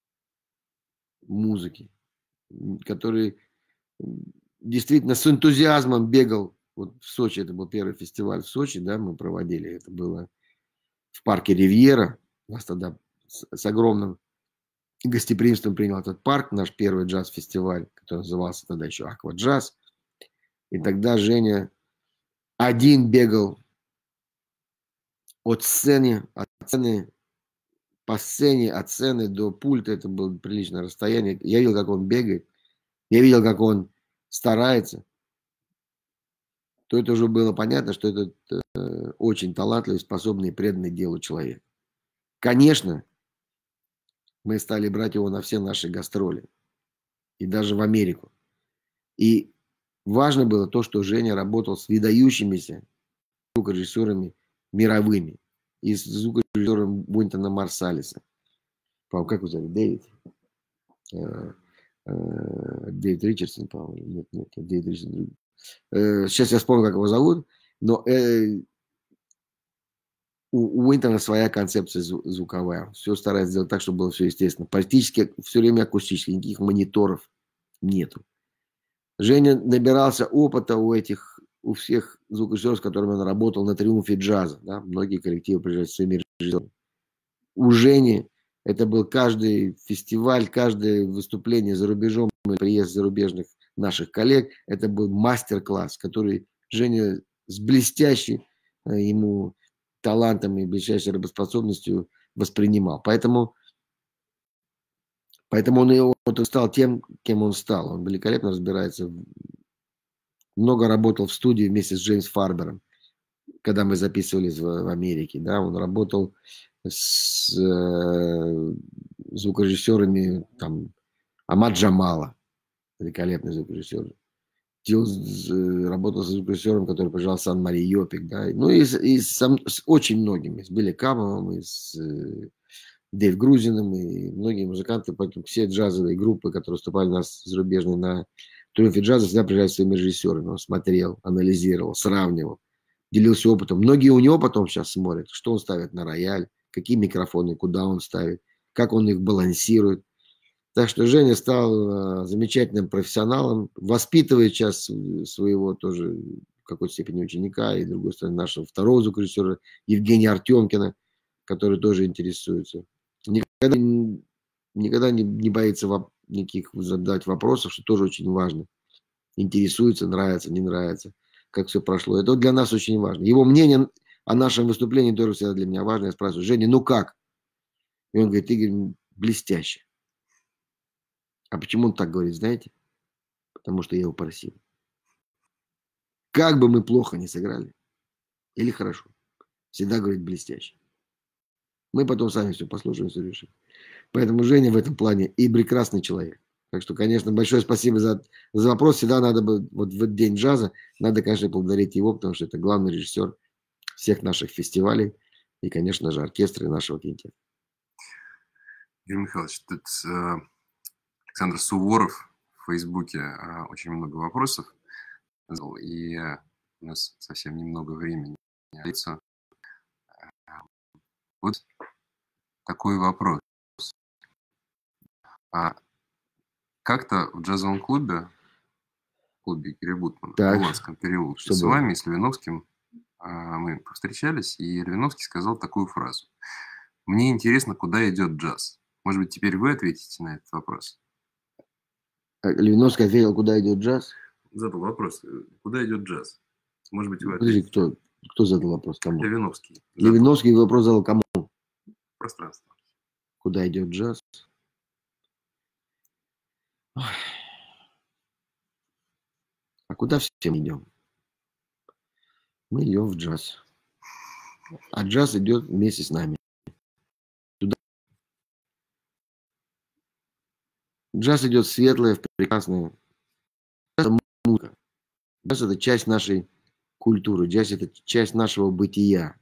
музыке, который действительно с энтузиазмом бегал. Вот в Сочи, это был первый фестиваль в Сочи, да, мы проводили. Это было в парке Ривьера. Нас тогда с огромным гостеприимством принял этот парк, наш первый джаз-фестиваль, который назывался тогда еще Аква Джаз. И тогда Женя один бегал от сцены по сцене, от сцены до пульта. Это было приличное расстояние. Я видел, как он бегает. Я видел, как он старается. То это уже было понятно, что это очень талантливый, способный и преданный делу человек. Конечно, мы стали брать его на все наши гастроли. И даже в Америку. И важно было то, что Женя работал с выдающимися звукорежиссерами мировыми. И с звукорежиссером Уинтона Марсалиса. По-моему, как его зовут? Дэвид? Дэвид Ричардсон, по-моему. Нет, Дэвид Ричардсон. Сейчас я вспомню, как его зовут. Но у Уинтона своя концепция звуковая. Все старается сделать так, чтобы было все естественно. Практически все время акустически. Никаких мониторов нету. Женя набирался опыта у всех звукорежиссеров, с которыми он работал на «Триумфе джаза». Да? Многие коллективы приезжают с своими режиссерами. У Жени это был каждый фестиваль, каждое выступление за рубежом, приезд зарубежных наших коллег. Это был мастер-класс, который Женя с блестящим ему талантом и блестящей работоспособностью воспринимал. Поэтому он стал тем, кем он стал. Он великолепно разбирается. Много работал в студии вместе с Джеймс Фарбером, когда мы записывались в Америке. Да, он работал с звукорежиссерами, там, Амад Джамала, великолепный звукорежиссер. Работал с звукорежиссером, который приезжал в Сан-Мари Йопик. Да, ну и с очень многими. С Билли Камовым, и с Дэйв Грузиным, и многие музыканты, поэтому все джазовые группы, которые выступали у нас зарубежные на «Триумфе джаза», всегда приезжали своими режиссерами. Он смотрел, анализировал, сравнивал, делился опытом. Многие у него потом сейчас смотрят, что он ставит на рояль, какие микрофоны, куда он ставит, как он их балансирует. Так что Женя стал замечательным профессионалом, воспитывает сейчас своего тоже в какой-то степени ученика, и, с другой стороны, нашего второго звукорежиссера Евгения Артемкина, который тоже интересуется. Никогда не боится никаких задать вопросов, что тоже очень важно. Интересуется, нравится, не нравится, как все прошло. Это для нас очень важно. Его мнение о нашем выступлении тоже всегда для меня важно. Я спрашиваю: Женя, ну как? И он говорит: Игорь, блестяще. А почему он так говорит, знаете? Потому что я его просил. Как бы мы плохо не сыграли, или хорошо, всегда говорит блестяще. Мы потом сами все послушаем, все решим. Поэтому Женя в этом плане и прекрасный человек. Так что, конечно, большое спасибо за вопрос. Всегда надо бы, вот в день джаза, надо, конечно, поблагодарить его, потому что это главный режиссер всех наших фестивалей и, конечно же, оркестра и нашего квинтета. Юрий Михайлович, тут Александр Суворов в Фейсбуке очень много вопросов, и у нас совсем немного времени. Вот такой вопрос. Как-то в джазовом клубе Игоря Гутмана, в Уланском переулке, с вами и с Левиновским мы повстречались, и Левиновский сказал такую фразу: «Мне интересно, куда идет джаз». Может быть, теперь вы ответите на этот вопрос? Левиновский ответил, куда идет джаз? Задал вопрос: куда идет джаз? Может быть, вы ответите. Подожди, кто задал вопрос? Кому? Левиновский. Левиновский вопрос задал кому? Пространство. Куда идет джаз? Ой. А куда все мы идем? Мы идем в джаз. А джаз идет вместе с нами. Джаз идет светлое, прекрасное. Джаз — это музыка. Джаз — это часть нашей культуры. Джаз — это часть нашего бытия.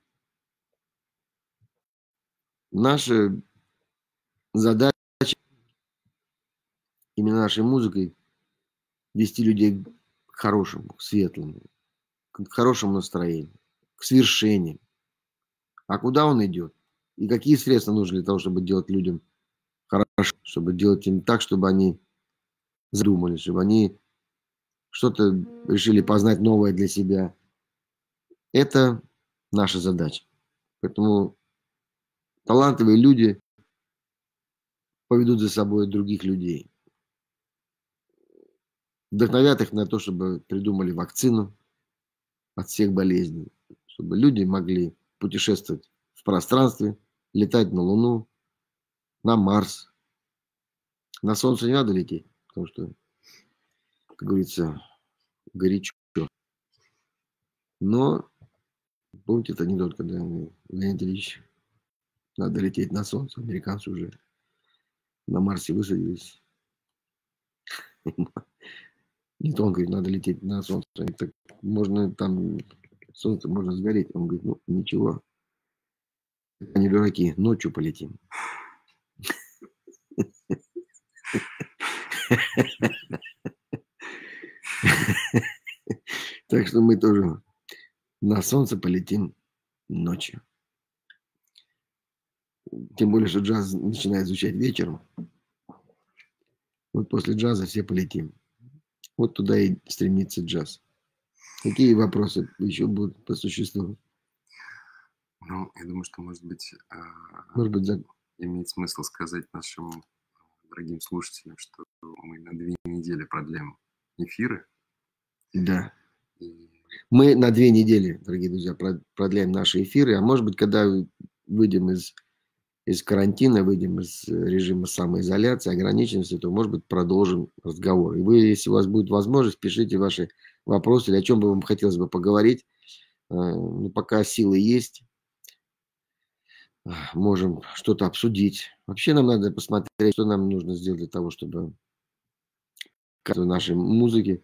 Наша задача именно нашей музыкой вести людей к хорошему, к светлому, к хорошему настроению, к свершению. А куда он идет? И какие средства нужны для того, чтобы делать людям хорошо, чтобы делать им так, чтобы они задумались, чтобы они что-то решили познать новое для себя. Это наша задача. Поэтому талантливые люди поведут за собой других людей. Вдохновят их на то, чтобы придумали вакцину от всех болезней. Чтобы люди могли путешествовать в пространстве, летать на Луну, на Марс. На Солнце не надо лететь, потому что, как говорится, горячо. Но, помните, это не только, да, Леонид Ильич, надо лететь на Солнце. Американцы уже на Марсе высадились. Не то он говорит, надо лететь на Солнце. Так можно там, Солнце можно сгореть. Он говорит, ну ничего, они дураки, ночью полетим. Так что мы тоже на Солнце полетим ночью. Тем более, что джаз начинает звучать вечером. Вот после джаза все полетим. Вот туда и стремится джаз. Какие вопросы еще будут по существу? Ну, я думаю, что, может быть, за... имеет смысл сказать нашим дорогим слушателям, что мы на 2 недели продляем эфиры. Да. Мы на 2 недели, дорогие друзья, продляем наши эфиры. А может быть, когда выйдем из карантина, выйдем из режима самоизоляции, ограниченности, то, может быть, продолжим разговор. И вы, если у вас будет возможность, пишите ваши вопросы, или о чем бы вам хотелось бы поговорить. Ну, пока силы есть, можем что-то обсудить. Вообще нам надо посмотреть, что нам нужно сделать для того, чтобы нашей музыки,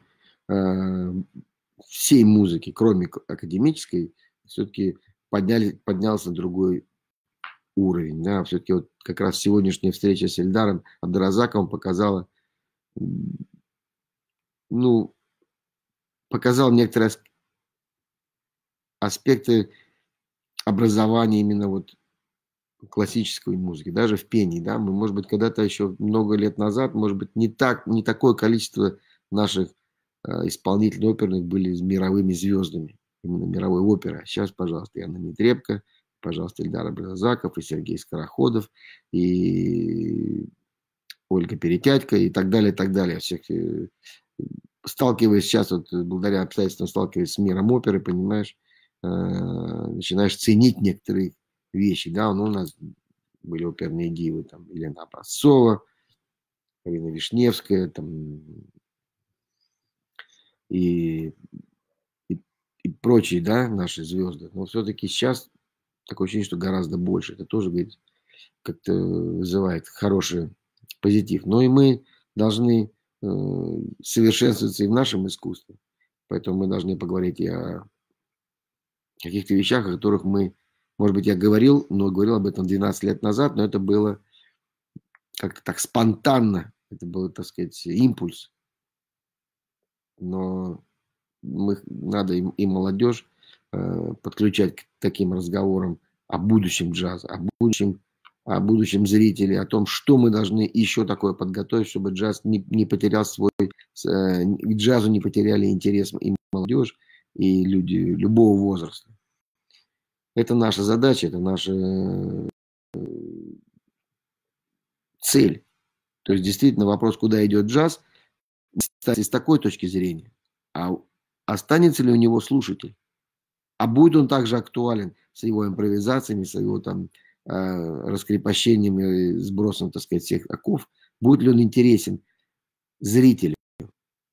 всей музыки, кроме академической, все-таки поднялся другой уровень. Да? Все-таки вот как раз сегодняшняя встреча с Эльдаром Абдуразаковым показала, ну, показал некоторые аспекты образования именно вот классической музыки, даже в пении, да, мы, может быть, когда-то еще много лет назад, может быть, не такое количество наших исполнителей оперных были мировыми звездами, именно мировой оперы. А сейчас, пожалуйста, и Анна Нетребко, пожалуйста, Эльдар Абдуразаков, и Сергей Скороходов, и Ольга Перетятько, и так далее, и так далее. Всех, сталкиваясь сейчас, вот, благодаря обстоятельствам, сталкиваясь с миром оперы, понимаешь, начинаешь ценить некоторые вещи, да, у нас были оперные дивы, там, Елена Образцова, Ирина Вишневская, там, и прочие, да, наши звезды, но все-таки сейчас такое ощущение, что гораздо больше, это тоже, говорит, как-то вызывает хороший позитив, но и мы должны совершенствоваться и в нашем искусстве, поэтому мы должны поговорить и о каких-то вещах, о которых мы, может быть, я говорил, но говорил об этом 12 лет назад, но это было как-то так спонтанно, это был, так сказать, импульс. Но надо и молодежь подключать к таким разговорам о будущем джаза, о будущем зрителе, о том, что мы должны еще такое подготовить, чтобы джаз не потерял к джазу не потеряли интерес и молодежь, и люди любого возраста. Это наша задача, это наша цель. То есть, действительно, вопрос, куда идет джаз, с такой точки зрения. А останется ли у него слушатель? А будет он также актуален с его импровизациями, с его там раскрепощением и сбросом, так сказать, всех оков? Будет ли он интересен зрителю?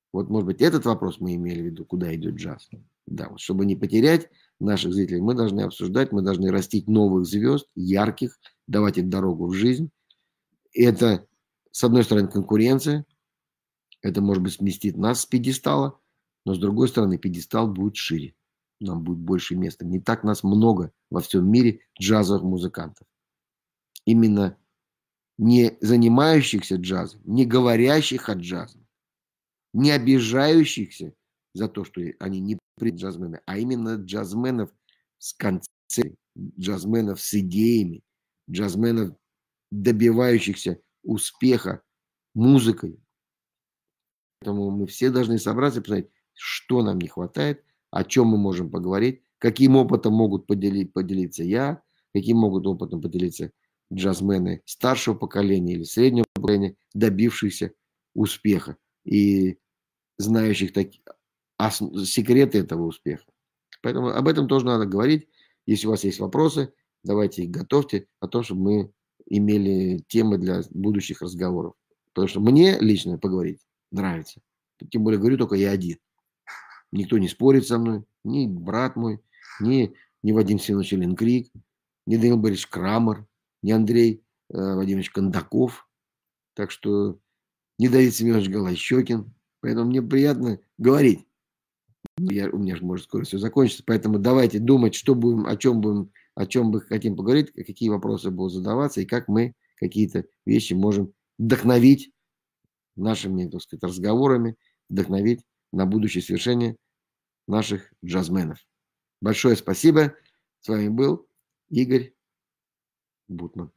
Вот, может быть, этот вопрос мы имели в виду, куда идет джаз. Да, вот, чтобы не потерять наших зрителей, мы должны обсуждать, мы должны растить новых звезд, ярких, давать им дорогу в жизнь. И это, с одной стороны, конкуренция, это, может быть, сместит нас с пьедестала, но, с другой стороны, пьедестал будет шире, нам будет больше места. Не так нас много во всем мире джазовых музыкантов. Именно не занимающихся джазом, не говорящих о джазе, не обижающихся за то, что они не джазмены, а именно джазменов с концепцией, джазменов с идеями, джазменов, добивающихся успеха музыкой. Поэтому мы все должны собраться и посмотреть, что нам не хватает, о чем мы можем поговорить, каким опытом могут поделиться я, каким могут опытом поделиться джазмены старшего поколения или среднего поколения, добившихся успеха и знающих секреты этого успеха. Поэтому об этом тоже надо говорить. Если у вас есть вопросы, давайте их готовьте, о том, чтобы мы имели темы для будущих разговоров. Потому что мне лично поговорить нравится. Тем более говорю только я один. Никто не спорит со мной. Ни брат мой, ни Вадим Семенович Ленкрик, ни Даниил Борисович Крамер, ни Андрей Владимирович Кондаков. Так что ни Давид Семенович Голощекин. Поэтому мне приятно говорить. У меня же может скоро все закончится. Поэтому давайте думать, что будем, о чем мы хотим поговорить, какие вопросы будут задаваться и как мы какие-то вещи можем вдохновить нашими, так сказать, разговорами, вдохновить на будущее свершение наших джазменов. Большое спасибо. С вами был Игорь Бутман.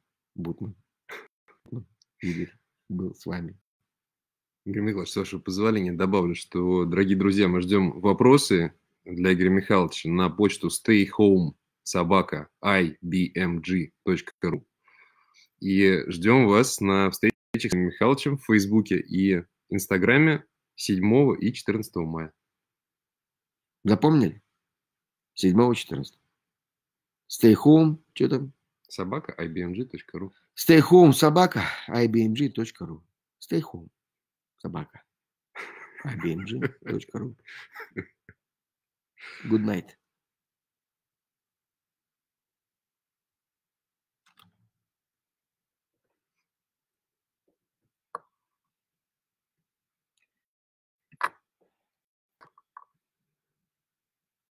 Игорь был с вами. Игорь Михайлович, с вашего позволения добавлю, что, дорогие друзья, мы ждем вопросы для Игоря Михайловича на почту stayhome@ibmg.ru. И ждем вас на встрече с Игорем Михайловичем в Фейсбуке и Инстаграме 7 и 14 мая. Запомнили? 7-14. Stay home. Что там? @ibmg.ru. Stay home, ibmg.ru. Stay home, ibmg.ru. Good night.